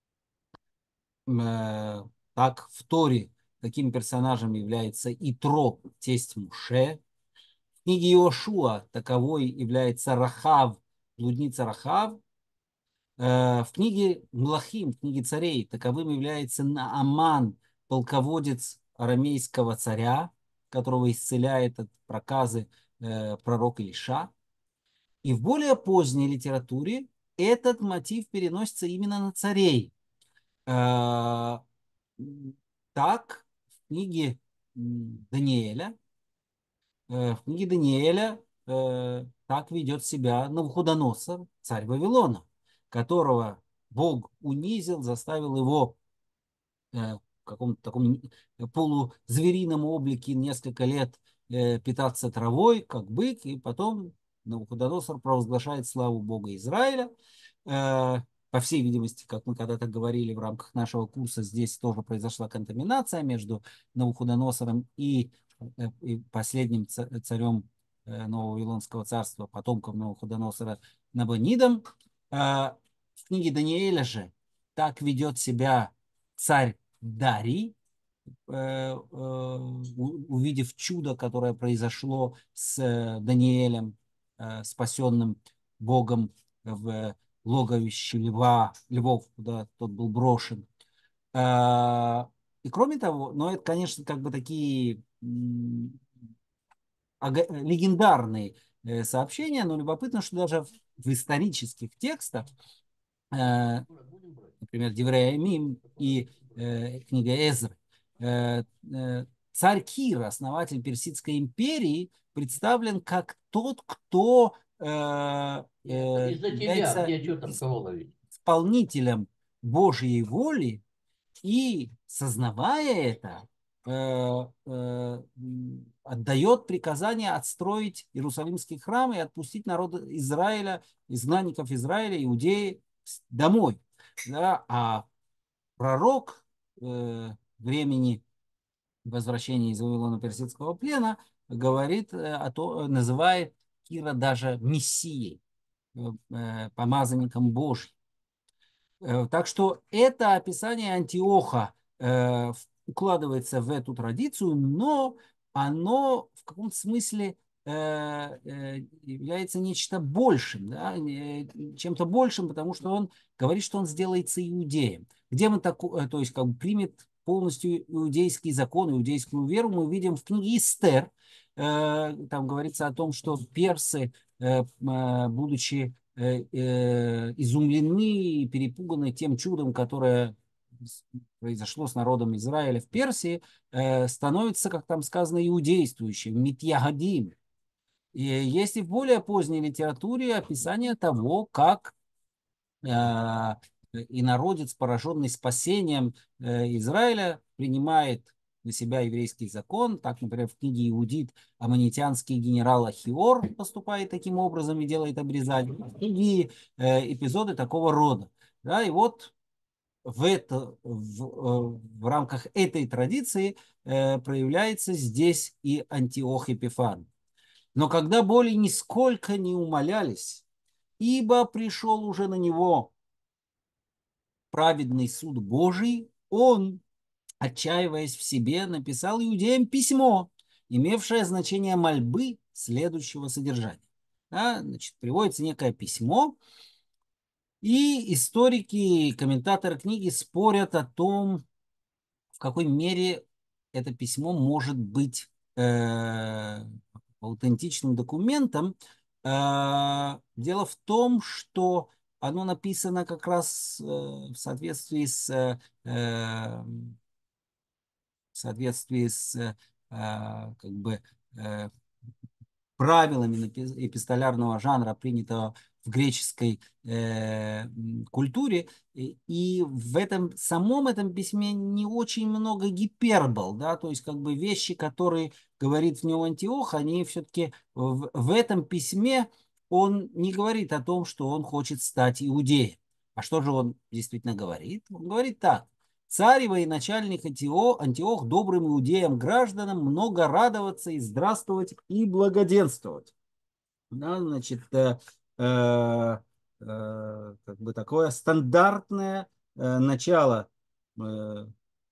Э, Так, в Торе таким персонажем является Итро, тесть Муше. В книге Иошуа таковой является Рахав, блудница Рахав. Э, В книге Млахим, в книге царей, таковым является Нааман, полководец арамейского царя, которого исцеляет от проказы э, пророк Илиша. И в более поздней литературе этот мотив переносится именно на царей. Э, Так, в книге Даниэля, э, в книге Даниэля э, так ведет себя Навуходоносор, царь Вавилона, которого Бог унизил, заставил его э, в каком-то таком полузверином облике несколько лет э, питаться травой, как бык, и потом Навуходоносор провозглашает славу Бога Израиля. Э, По всей видимости, как мы когда-то говорили в рамках нашего курса, здесь тоже произошла контаминация между Навуходоносором и, э, и последним царем э, Нового Вавилонского царства, потомком Навуходоносора Набонидом. Э, В книге Даниэля же так ведет себя царь Дарий, э, э, увидев чудо, которое произошло с э, Даниэлем, э, спасенным Богом в логовище льва, львов, куда тот был брошен. Э, И кроме того, но это, конечно, как бы такие м, ага- легендарные э, сообщения, но любопытно, что даже в в исторических текстах э, например, Деврея Мим и э, книга Эзры, э, э, царь Кир, основатель Персидской империи, представлен как тот, кто э, э, Из-за тебя является мне что там кого ловить? исполнителем Божьей воли и, сознавая это, э, э, отдает приказание отстроить Иерусалимский храм и отпустить народ Израиля, изгнанников Израиля, иудеи домой. Да? А пророк э, времени возвращения из Вавилона персидского плена говорит э, о том, называет Кира даже мессией, э, э, помазанником Божьим. Э, Так что это описание Антиоха э, укладывается в эту традицию, но оно в каком-то смысле э, э, является нечто большим, да, э, чем-то большим, потому что он говорит, что он сделается иудеем. Где мы так, э, то есть как бы примет полностью иудейский закон, иудейскую веру, мы видим в книге Эстер. Э, там говорится о том, что персы, э, э, будучи э, э, изумлены и перепуганы тем чудом, которое произошло с народом Израиля в Персии, э, становится, как там сказано, иудействующим, митьягадим. И есть и в более поздней литературе описание того, как э, инородец, пораженный спасением э, Израиля, принимает на себя еврейский закон. Так, например, в книге «Иудит» аммонитянский генерал Ахиор поступает таким образом и делает обрезание. И э, эпизоды такого рода. Да, и вот в, это, в, э, в рамках этой традиции э, проявляется здесь и Антиох Эпифан. Но когда боли нисколько не умолялись, ибо пришел уже на него праведный суд Божий, он, отчаиваясь в себе, написал иудеям письмо, имевшее значение мольбы следующего содержания. Да, значит, приводится некое письмо, и историки и комментаторы книги спорят о том, в какой мере это письмо может быть э, аутентичным документом. Э, дело в том, что оно написано как раз э, в соответствии с, э, в соответствии с э, как бы, э, правилами эпистолярного жанра, принятого в греческой э, культуре, и в этом самом этом письме не очень много гипербол, да, то есть как бы вещи, которые говорит в нем Антиох, они все-таки в, в этом письме он не говорит о том, что он хочет стать иудеем. А что же он действительно говорит? Он говорит так. Царь и военачальник Антиох, Антиох добрым иудеям гражданам много радоваться и здравствовать и благоденствовать. Да, значит, э, э, э, как бы такое стандартное э, начало э,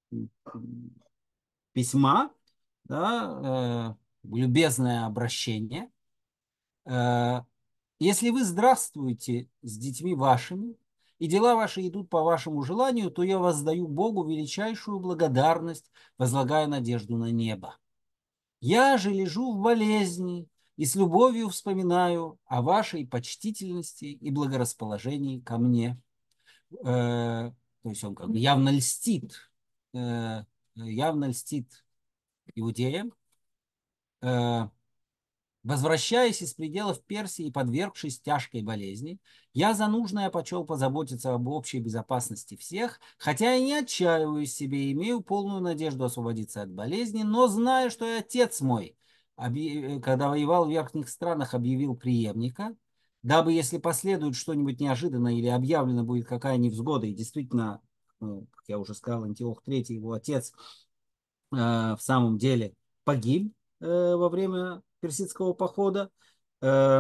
письма, да, э, любезное обращение. Э, Если вы здравствуете с детьми вашими, и дела ваши идут по вашему желанию, то я воздаю Богу величайшую благодарность, возлагая надежду на небо. Я же лежу в болезни и с любовью вспоминаю о вашей почтительности и благорасположении ко мне. Э, то есть он как бы явно льстит, э, явно льстит иудеям. Э, Возвращаясь из пределов Персии и подвергшись тяжкой болезни, я за нужное почел позаботиться об общей безопасности всех, хотя и не отчаиваюсь в себе, имею полную надежду освободиться от болезни, но знаю, что и отец мой, когда воевал в верхних странах, объявил преемника, дабы, если последует что-нибудь неожиданное или объявлена будет какая невзгода, и действительно, ну, как я уже сказал, Антиох третий, его отец, э, в самом деле погиб э, во время персидского похода. Э,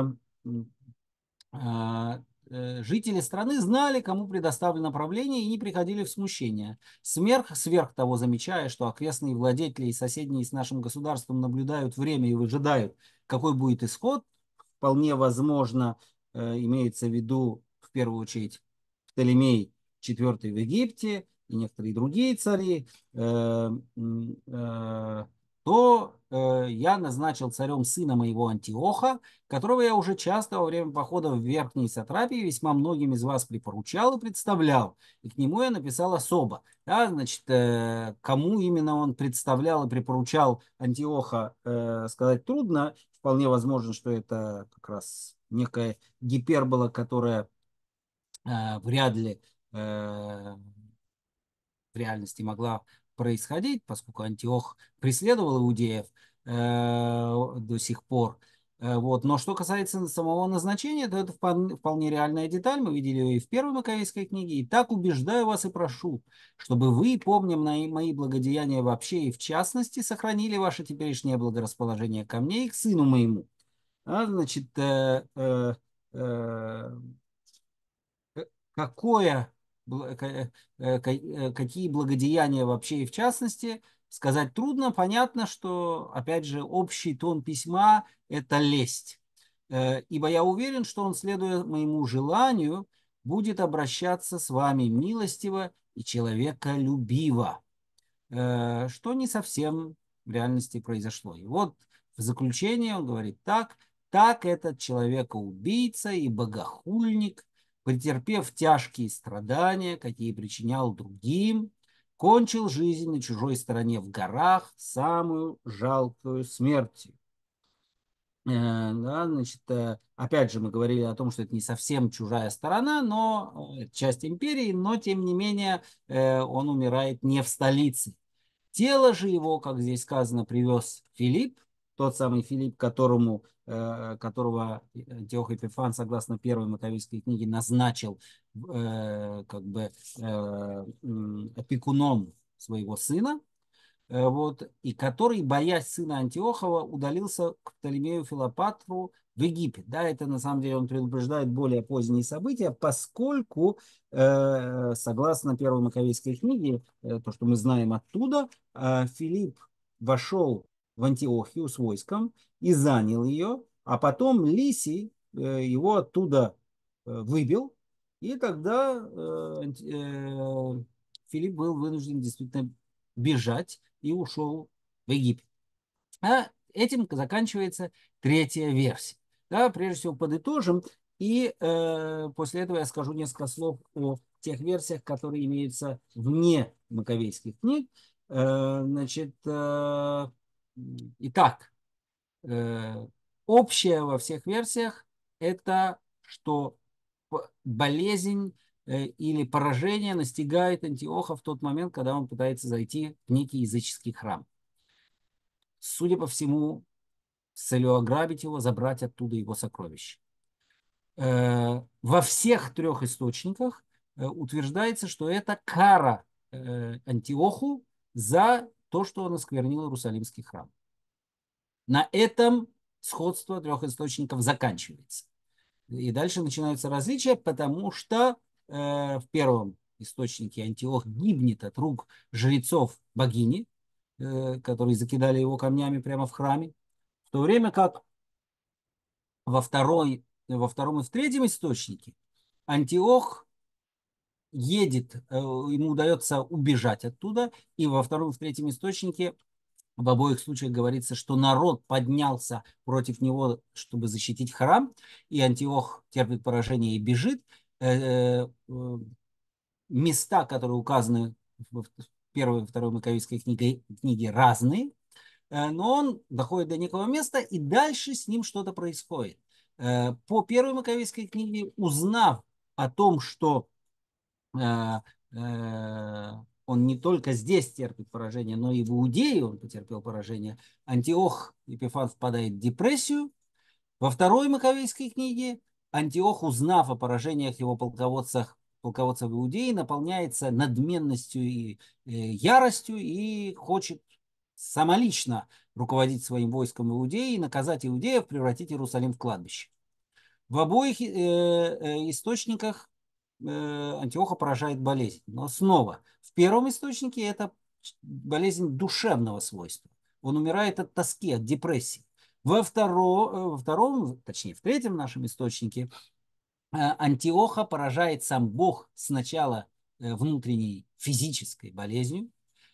а, э, Жители страны знали, кому предоставлено правление, и не приходили в смущение. Сверх, сверх того, замечая, что окрестные владетели и соседние с нашим государством наблюдают время и выжидают, какой будет исход, вполне возможно, э, имеется в виду в первую очередь Птолемей четвёртый в Египте и некоторые другие цари, э, э, то э, я назначил царем сына моего Антиоха, которого я уже часто во время похода в Верхней Сатрапии весьма многим из вас припоручал и представлял, и к нему я написал особо. Да, значит, э, кому именно он представлял и припоручал Антиоха, э, сказать трудно. Вполне возможно, что это как раз некая гипербола, которая э, вряд ли э, в реальности могла происходить, поскольку Антиох преследовал иудеев э, до сих пор. Э, вот. Но что касается самого назначения, то это вполне, вполне реальная деталь. Мы видели ее и в первой Маковейской книге. И так убеждаю вас и прошу, чтобы вы, помня мои, мои благодеяния вообще и в частности, сохранили ваше теперешнее благорасположение ко мне и к сыну моему. А, значит, э, э, э, какое какие благодеяния вообще и в частности, сказать трудно. Понятно, что, опять же, общий тон письма – это лесть. Ибо я уверен, что он, следуя моему желанию, будет обращаться с вами милостиво и человеколюбиво, что не совсем в реальности произошло. И вот в заключение он говорит так: так этот человека-убийца и богохульник, претерпев тяжкие страдания, какие причинял другим, кончил жизнь на чужой стороне в горах самую жалкую смертью. Э, Да, значит, э, опять же, мы говорили о том, что это не совсем чужая сторона, но э, часть империи, но тем не менее э, он умирает не в столице. Тело же его, как здесь сказано, привез Филипп, тот самый Филипп, которому, э, которого Антиох Эпифан, согласно первой Маковейской книге, назначил э, как бы э, опекуном своего сына. Вот, и который, боясь сына Антиохова, удалился к Птолемею Филопатру в Египет. Да, это на самом деле он предупреждает более поздние события, поскольку, э, согласно первой Маковейской книге, э, то, что мы знаем оттуда, э, Филипп вошел в Антиохию с войском и занял ее, а потом Лисий э, его оттуда э, выбил, и тогда э, э, Филипп был вынужден действительно бежать и ушел в Египет. А этим заканчивается третья версия. Да, прежде всего подытожим, и э, после этого я скажу несколько слов о тех версиях, которые имеются вне маковейских книг. Э, значит, э, итак, э, общее во всех версиях это, что болезнь э, или поражение настигает Антиоха в тот момент, когда он пытается зайти в некий языческий храм. Судя по всему, с целью ограбить его, забрать оттуда его сокровища. Э, во всех трех источниках э, утверждается, что это кара э, Антиоху за то, что он осквернил Иерусалимский храм. На этом сходство трех источников заканчивается. И дальше начинаются различия, потому что э, в первом источнике Антиох гибнет от рук жрецов богини, э, которые закидали его камнями прямо в храме, в то время как во, второй, во втором и в третьем источнике Антиох едет, э, ему удается убежать оттуда, и во втором и в третьем источнике в обоих случаях говорится, что народ поднялся против него, чтобы защитить храм, и Антиох терпит поражение и бежит. Э, э, места, которые указаны в первой и второй Маковейской книге, книге разные, э, но он доходит до некого места, и дальше с ним что-то происходит. Э, по первой Маковейской книге, узнав о том, что э, э, он не только здесь терпит поражение, но и в Иудее он потерпел поражение, Антиох Епифан впадает в депрессию. Во второй Маковейской книге Антиох, узнав о поражениях его полководцев, полководцев в Иудее, наполняется надменностью и э, яростью и хочет самолично руководить своим войском в Иудее и наказать иудеев, превратить Иерусалим в кладбище. В обоих э, э, источниках э, Антиоха поражает болезнь. Но снова, в первом источнике это болезнь душевного свойства. Он умирает от тоски, от депрессии. Во, второ, во втором, точнее, в третьем нашем источнике э, Антиоха поражает сам Бог сначала э, внутренней физической болезнью,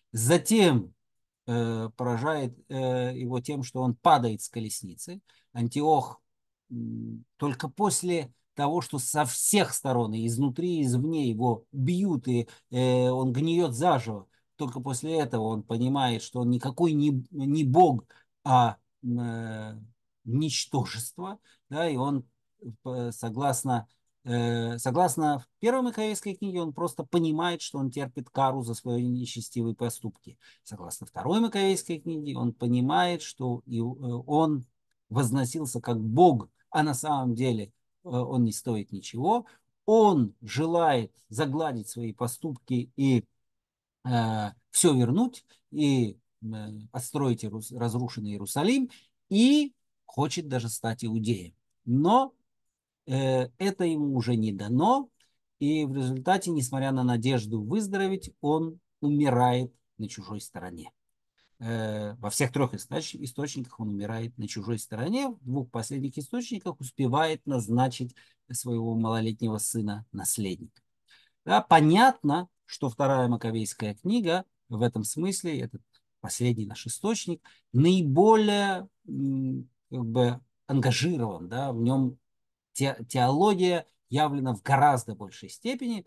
затем э, поражает э, его тем, что он падает с колесницы. Антиох только после того, что со всех сторон, и изнутри, и извне его бьют, и э, он гниет заживо, только после этого он понимает, что он никакой не, не бог, а э, ничтожество, да, и он, э, согласно, э, согласно первой Маковейской книге, он просто понимает, что он терпит кару за свои нечестивые поступки. Согласно второй Маковейской книге, он понимает, что и, э, он возносился как бог, а на самом деле э, он не стоит ничего. Он желает загладить свои поступки и э, все вернуть, и э, отстроить Иерус- разрушенный Иерусалим, и хочет даже стать иудеем. Но э, это ему уже не дано, и в результате, несмотря на надежду выздороветь, он умирает на чужой стороне. Во всех трех источниках он умирает на чужой стороне, в двух последних источниках успевает назначить своего малолетнего сына наследником. Да, понятно, что вторая Маковейская книга в этом смысле, этот последний наш источник, наиболее как бы ангажирован, да, в нем те, теология явлена в гораздо большей степени,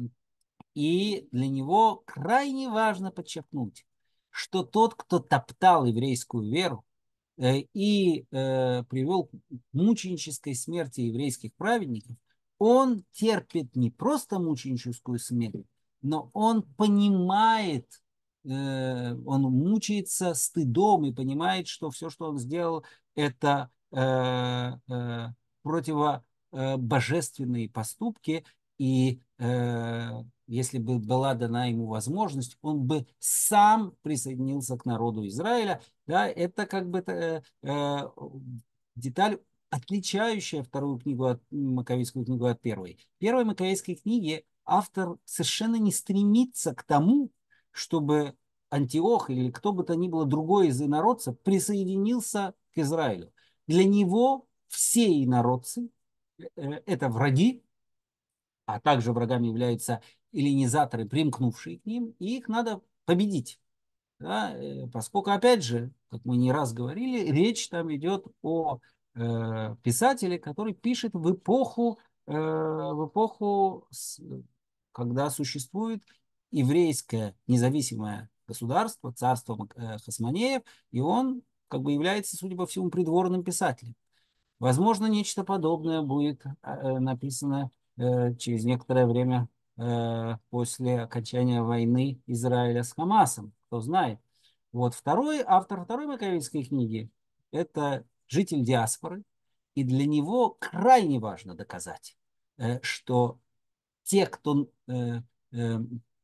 и для него крайне важно подчеркнуть, что тот, кто топтал еврейскую веру э, и э, привел к мученической смерти еврейских праведников, он терпит не просто мученическую смерть, но он понимает, э, он мучается стыдом и понимает, что все, что он сделал, это э, э, противобожественные поступки, и э, если бы была дана ему возможность, он бы сам присоединился к народу Израиля. Да, это как бы э, э, деталь, отличающая вторую книгу, от, Маковейскую книгу от первой. В первой Маковейской книге автор совершенно не стремится к тому, чтобы Антиох или кто бы то ни было другой из инородцев присоединился к Израилю. Для него все инородцы – это враги, а также врагами являются эллинизаторы, примкнувшие к ним, и их надо победить. Да, поскольку, опять же, как мы не раз говорили, речь там идет о э, писателе, который пишет в эпоху, э, в эпоху, с, когда существует еврейское независимое государство, царство э, Хасмонеев, и он как бы является, судя по всему, придворным писателем. Возможно, нечто подобное будет э, написано э, через некоторое время э, после окончания войны Израиля с Хамасом. Кто знает. Вот второй автор второй Маковейской книги – это житель диаспоры. И для него крайне важно доказать, э, что те, кто э, э,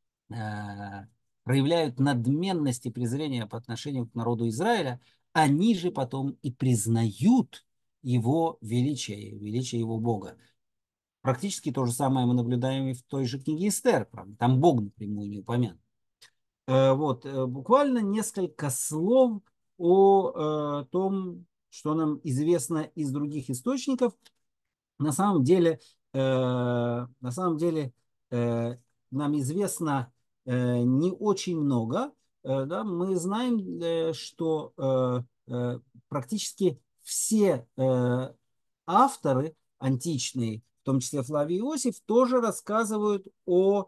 э, проявляют надменность и презрение по отношению к народу Израиля, они же потом и признают его величие, величие его Бога. Практически то же самое мы наблюдаем и в той же книге Эстер, правда? Там Бог напрямую не упомянут. Вот, буквально несколько слов о том, что нам известно из других источников. На самом деле, на самом деле нам известно не очень много. Да? Мы знаем, что практически все авторы античные, в том числе Флавий Иосиф, тоже рассказывают о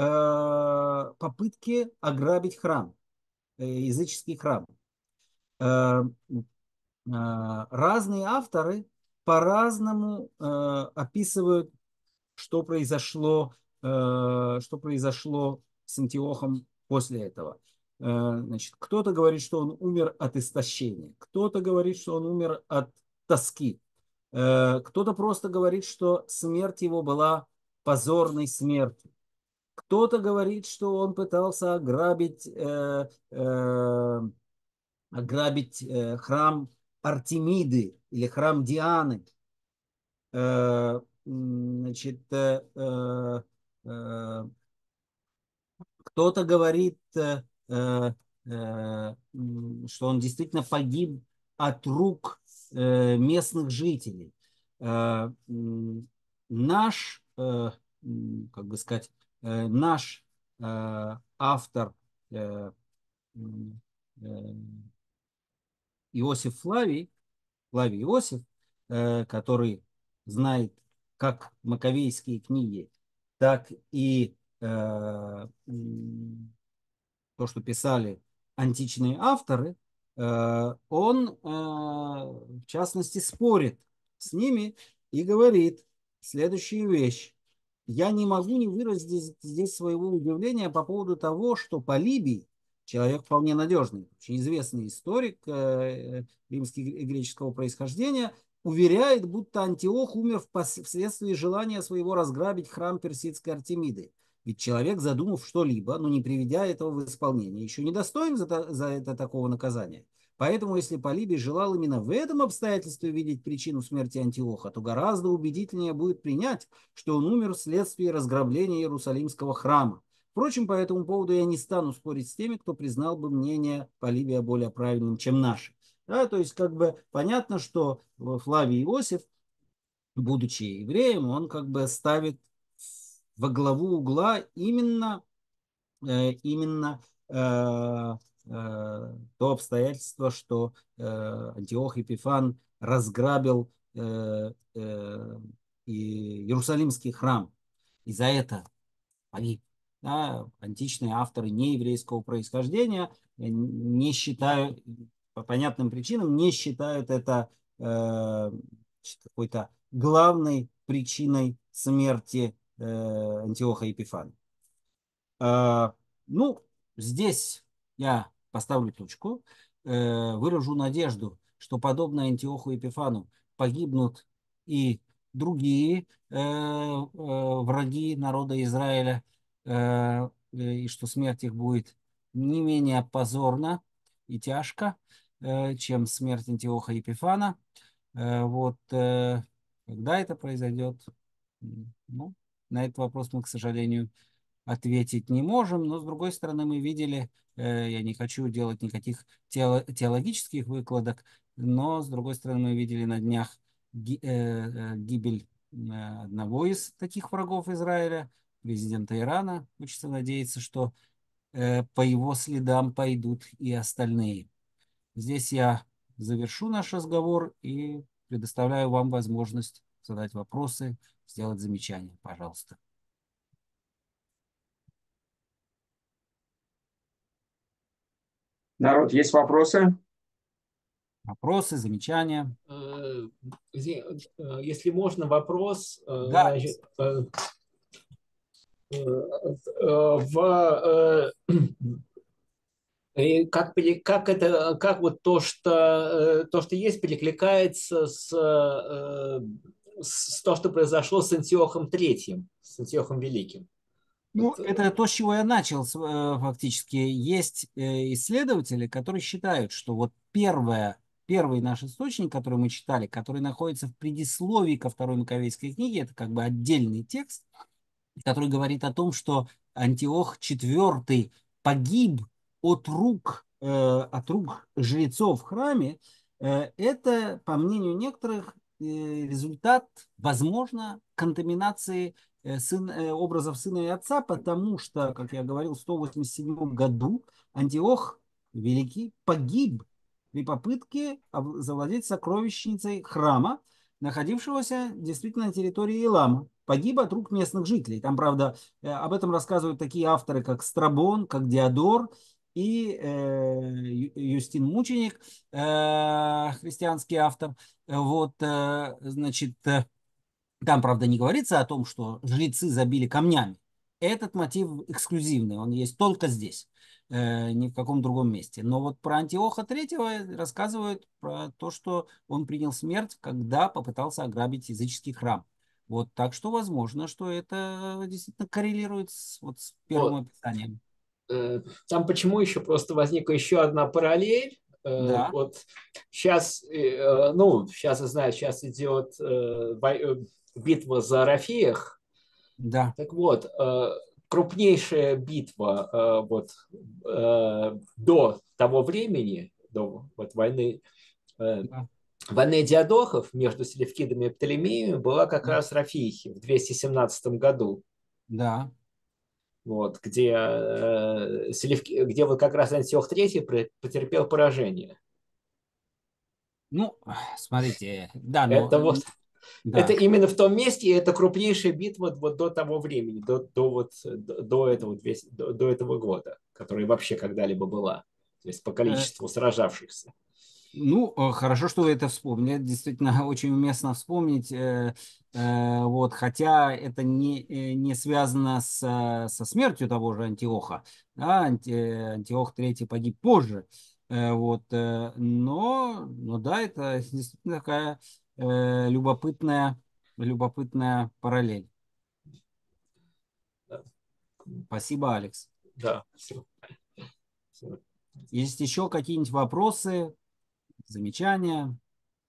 э, попытке ограбить храм, э, языческий храм. Э, э, разные авторы по-разному э, описывают, что произошло, э, что произошло с Антиохом после этого. Э, значит, кто-то говорит, что он умер от истощения, кто-то говорит, что он умер от тоски. Кто-то просто говорит, что смерть его была позорной смертью. Кто-то говорит, что он пытался ограбить, э, э, ограбить э, храм Артемиды или храм Дианы. Э, значит, э, э, э, кто-то говорит, э, э, что он действительно погиб от рук э, местных жителей. Э, наш, э, как бы сказать, э, наш э, автор э, э, Иосиф Флавий, Флавий Иосиф, э, который знает как маковейские книги, так и э, то, что писали античные авторы, э, он, э, в частности, спорит с ними и говорит следующую вещь. Я не могу не выразить здесь, здесь своего удивления по поводу того, что Полибий, человек вполне надежный, очень известный историк э, римского и греческого происхождения, уверяет, будто Антиох умер вследствие желания своего разграбить храм персидской Артемиды. Ведь человек, задумав что-либо, но не приведя этого в исполнение, еще не достоин за, за это такого наказания. Поэтому, если Полибий желал именно в этом обстоятельстве видеть причину смерти Антиоха, то гораздо убедительнее будет принять, что он умер вследствие разграбления Иерусалимского храма. Впрочем, по этому поводу я не стану спорить с теми, кто признал бы мнение Полибия более правильным, чем наше. Да, то есть, как бы понятно, что Флавий Иосиф, будучи евреем, он как бы ставит во главу угла именно, э, именно э, э, то обстоятельство, что э, Антиох Епифан разграбил э, э, Иерусалимский храм. И за это погиб. Да, античные авторы нееврейского происхождения не считают, по понятным причинам, не считают это э, какой-то главной причиной смерти э, Антиоха Епифана. Э, ну, здесь я поставлю точку, э, выражу надежду, что подобно Антиоху Епифану погибнут и другие э, э, враги народа Израиля, э, и что смерть их будет не менее позорна и тяжко, э, чем смерть Антиоха Епифана. Э, вот э, когда это произойдет, ну, на этот вопрос мы, к сожалению, ответить не можем, но с другой стороны мы видели, э, я не хочу делать никаких тео- теологических выкладок, но с другой стороны мы видели на днях ги- э, э, гибель э, одного из таких врагов Израиля, президента Ирана. Хочется надеяться, что э, по его следам пойдут и остальные. Здесь я завершу наш разговор и предоставляю вам возможность задать вопросы, сделать замечания, пожалуйста. Народ, есть вопросы? Вопросы, замечания? Э, зе- э, Если можно, вопрос. э, Да, Значит, э, э, э, в, э, и как, пере- как это, как вот то, что, э, то, что есть, перекликается с, э, с то, что произошло с Антиохом Третьим, с Антиохом Великим. ну, Вот, э, это то, с чего я начал с- э, фактически. Есть э, исследователи, которые считают, что вот первое, первый наш источник, который мы читали, который находится в предисловии ко второй Маковейской книге, это как бы отдельный текст, который говорит о том, что Антиох четвертый погиб от рук, э, от рук жрецов в храме. Э, это, по мнению некоторых, э, результат, возможно, контаминации э, сын, э, образов сына и отца, потому что, как я говорил, в сто восемьдесят седьмом году Антиох Великий погиб при попытке ов- завладеть сокровищницей храма, находившегося действительно на территории Илама. Погиб от рук местных жителей. Там, правда, э, об этом рассказывают такие авторы, как Страбон, как Диодор и э, Ю- Юстин Мученик, э, христианский автор. Вот, э, значит, э, там, правда, не говорится о том, что жрецы забили камнями. Этот мотив эксклюзивный, он есть только здесь, э, ни в каком другом месте. Но вот про Антиоха Третьего рассказывают про то, что он принял смерть, когда попытался ограбить языческий храм. Вот, так что возможно, что это действительно коррелирует с, вот, с первым вот, описанием. э, там почему еще просто возникла еще одна параллель. Э, Да, Вот сейчас, э, ну, сейчас я знаю, сейчас идет э, вой- э, битва за Рафиях. да, Так вот, э, крупнейшая битва э, вот, э, до того времени, до вот войны, э, да, войны диадохов между селевкидами и Птолемеями была как да, раз Рафихи в двести семнадцатом году, да. вот, где, э, Селевки, где вот как раз Антиох Третий потерпел поражение. Ну, смотрите, да, но Это вот это да. именно в том месте, и это крупнейшая битва вот до того времени, до, до, вот, до, до этого, двести до, до этого года, которая вообще когда-либо была. То есть по Э, количеству сражавшихся. Ну, э, хорошо, что вы это вспомнили. Это действительно очень уместно вспомнить. э, э, Вот, хотя это не, э, не связано с, э, со смертью того же Антиоха. Да, Анти- э, Антиох Третий погиб позже. Э, Вот, э, но, но да, это действительно такая э, любопытная, любопытная параллель. Да, Спасибо, Алекс. да, все. Все. Есть еще какие-нибудь вопросы? замечания?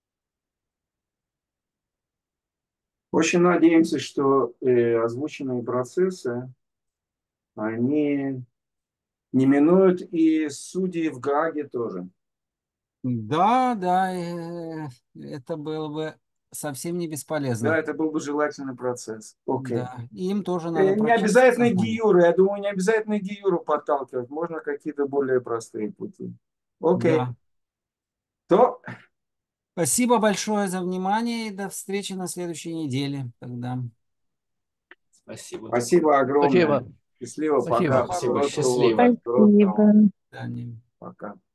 Очень надеемся, что э, озвученные процессы, они не минуют и судей в Гааге тоже. Да, да, э, это было бы совсем не Да, бесполезно. это был бы желательный процесс. Окей. Да, им тоже надо Э, Не прочесть обязательно сознание. гиюры. Я думаю, не обязательно гиюру подталкивать. Можно какие-то более простые пути. Окей. Да. То Спасибо большое за внимание и до встречи на следующей неделе тогда. Спасибо. спасибо огромное. Спасибо. Счастливо. Спасибо. Пока. Всего Всего хорошего. доброго. Счастливо. Всего доброго. Спасибо. До свидания. Пока.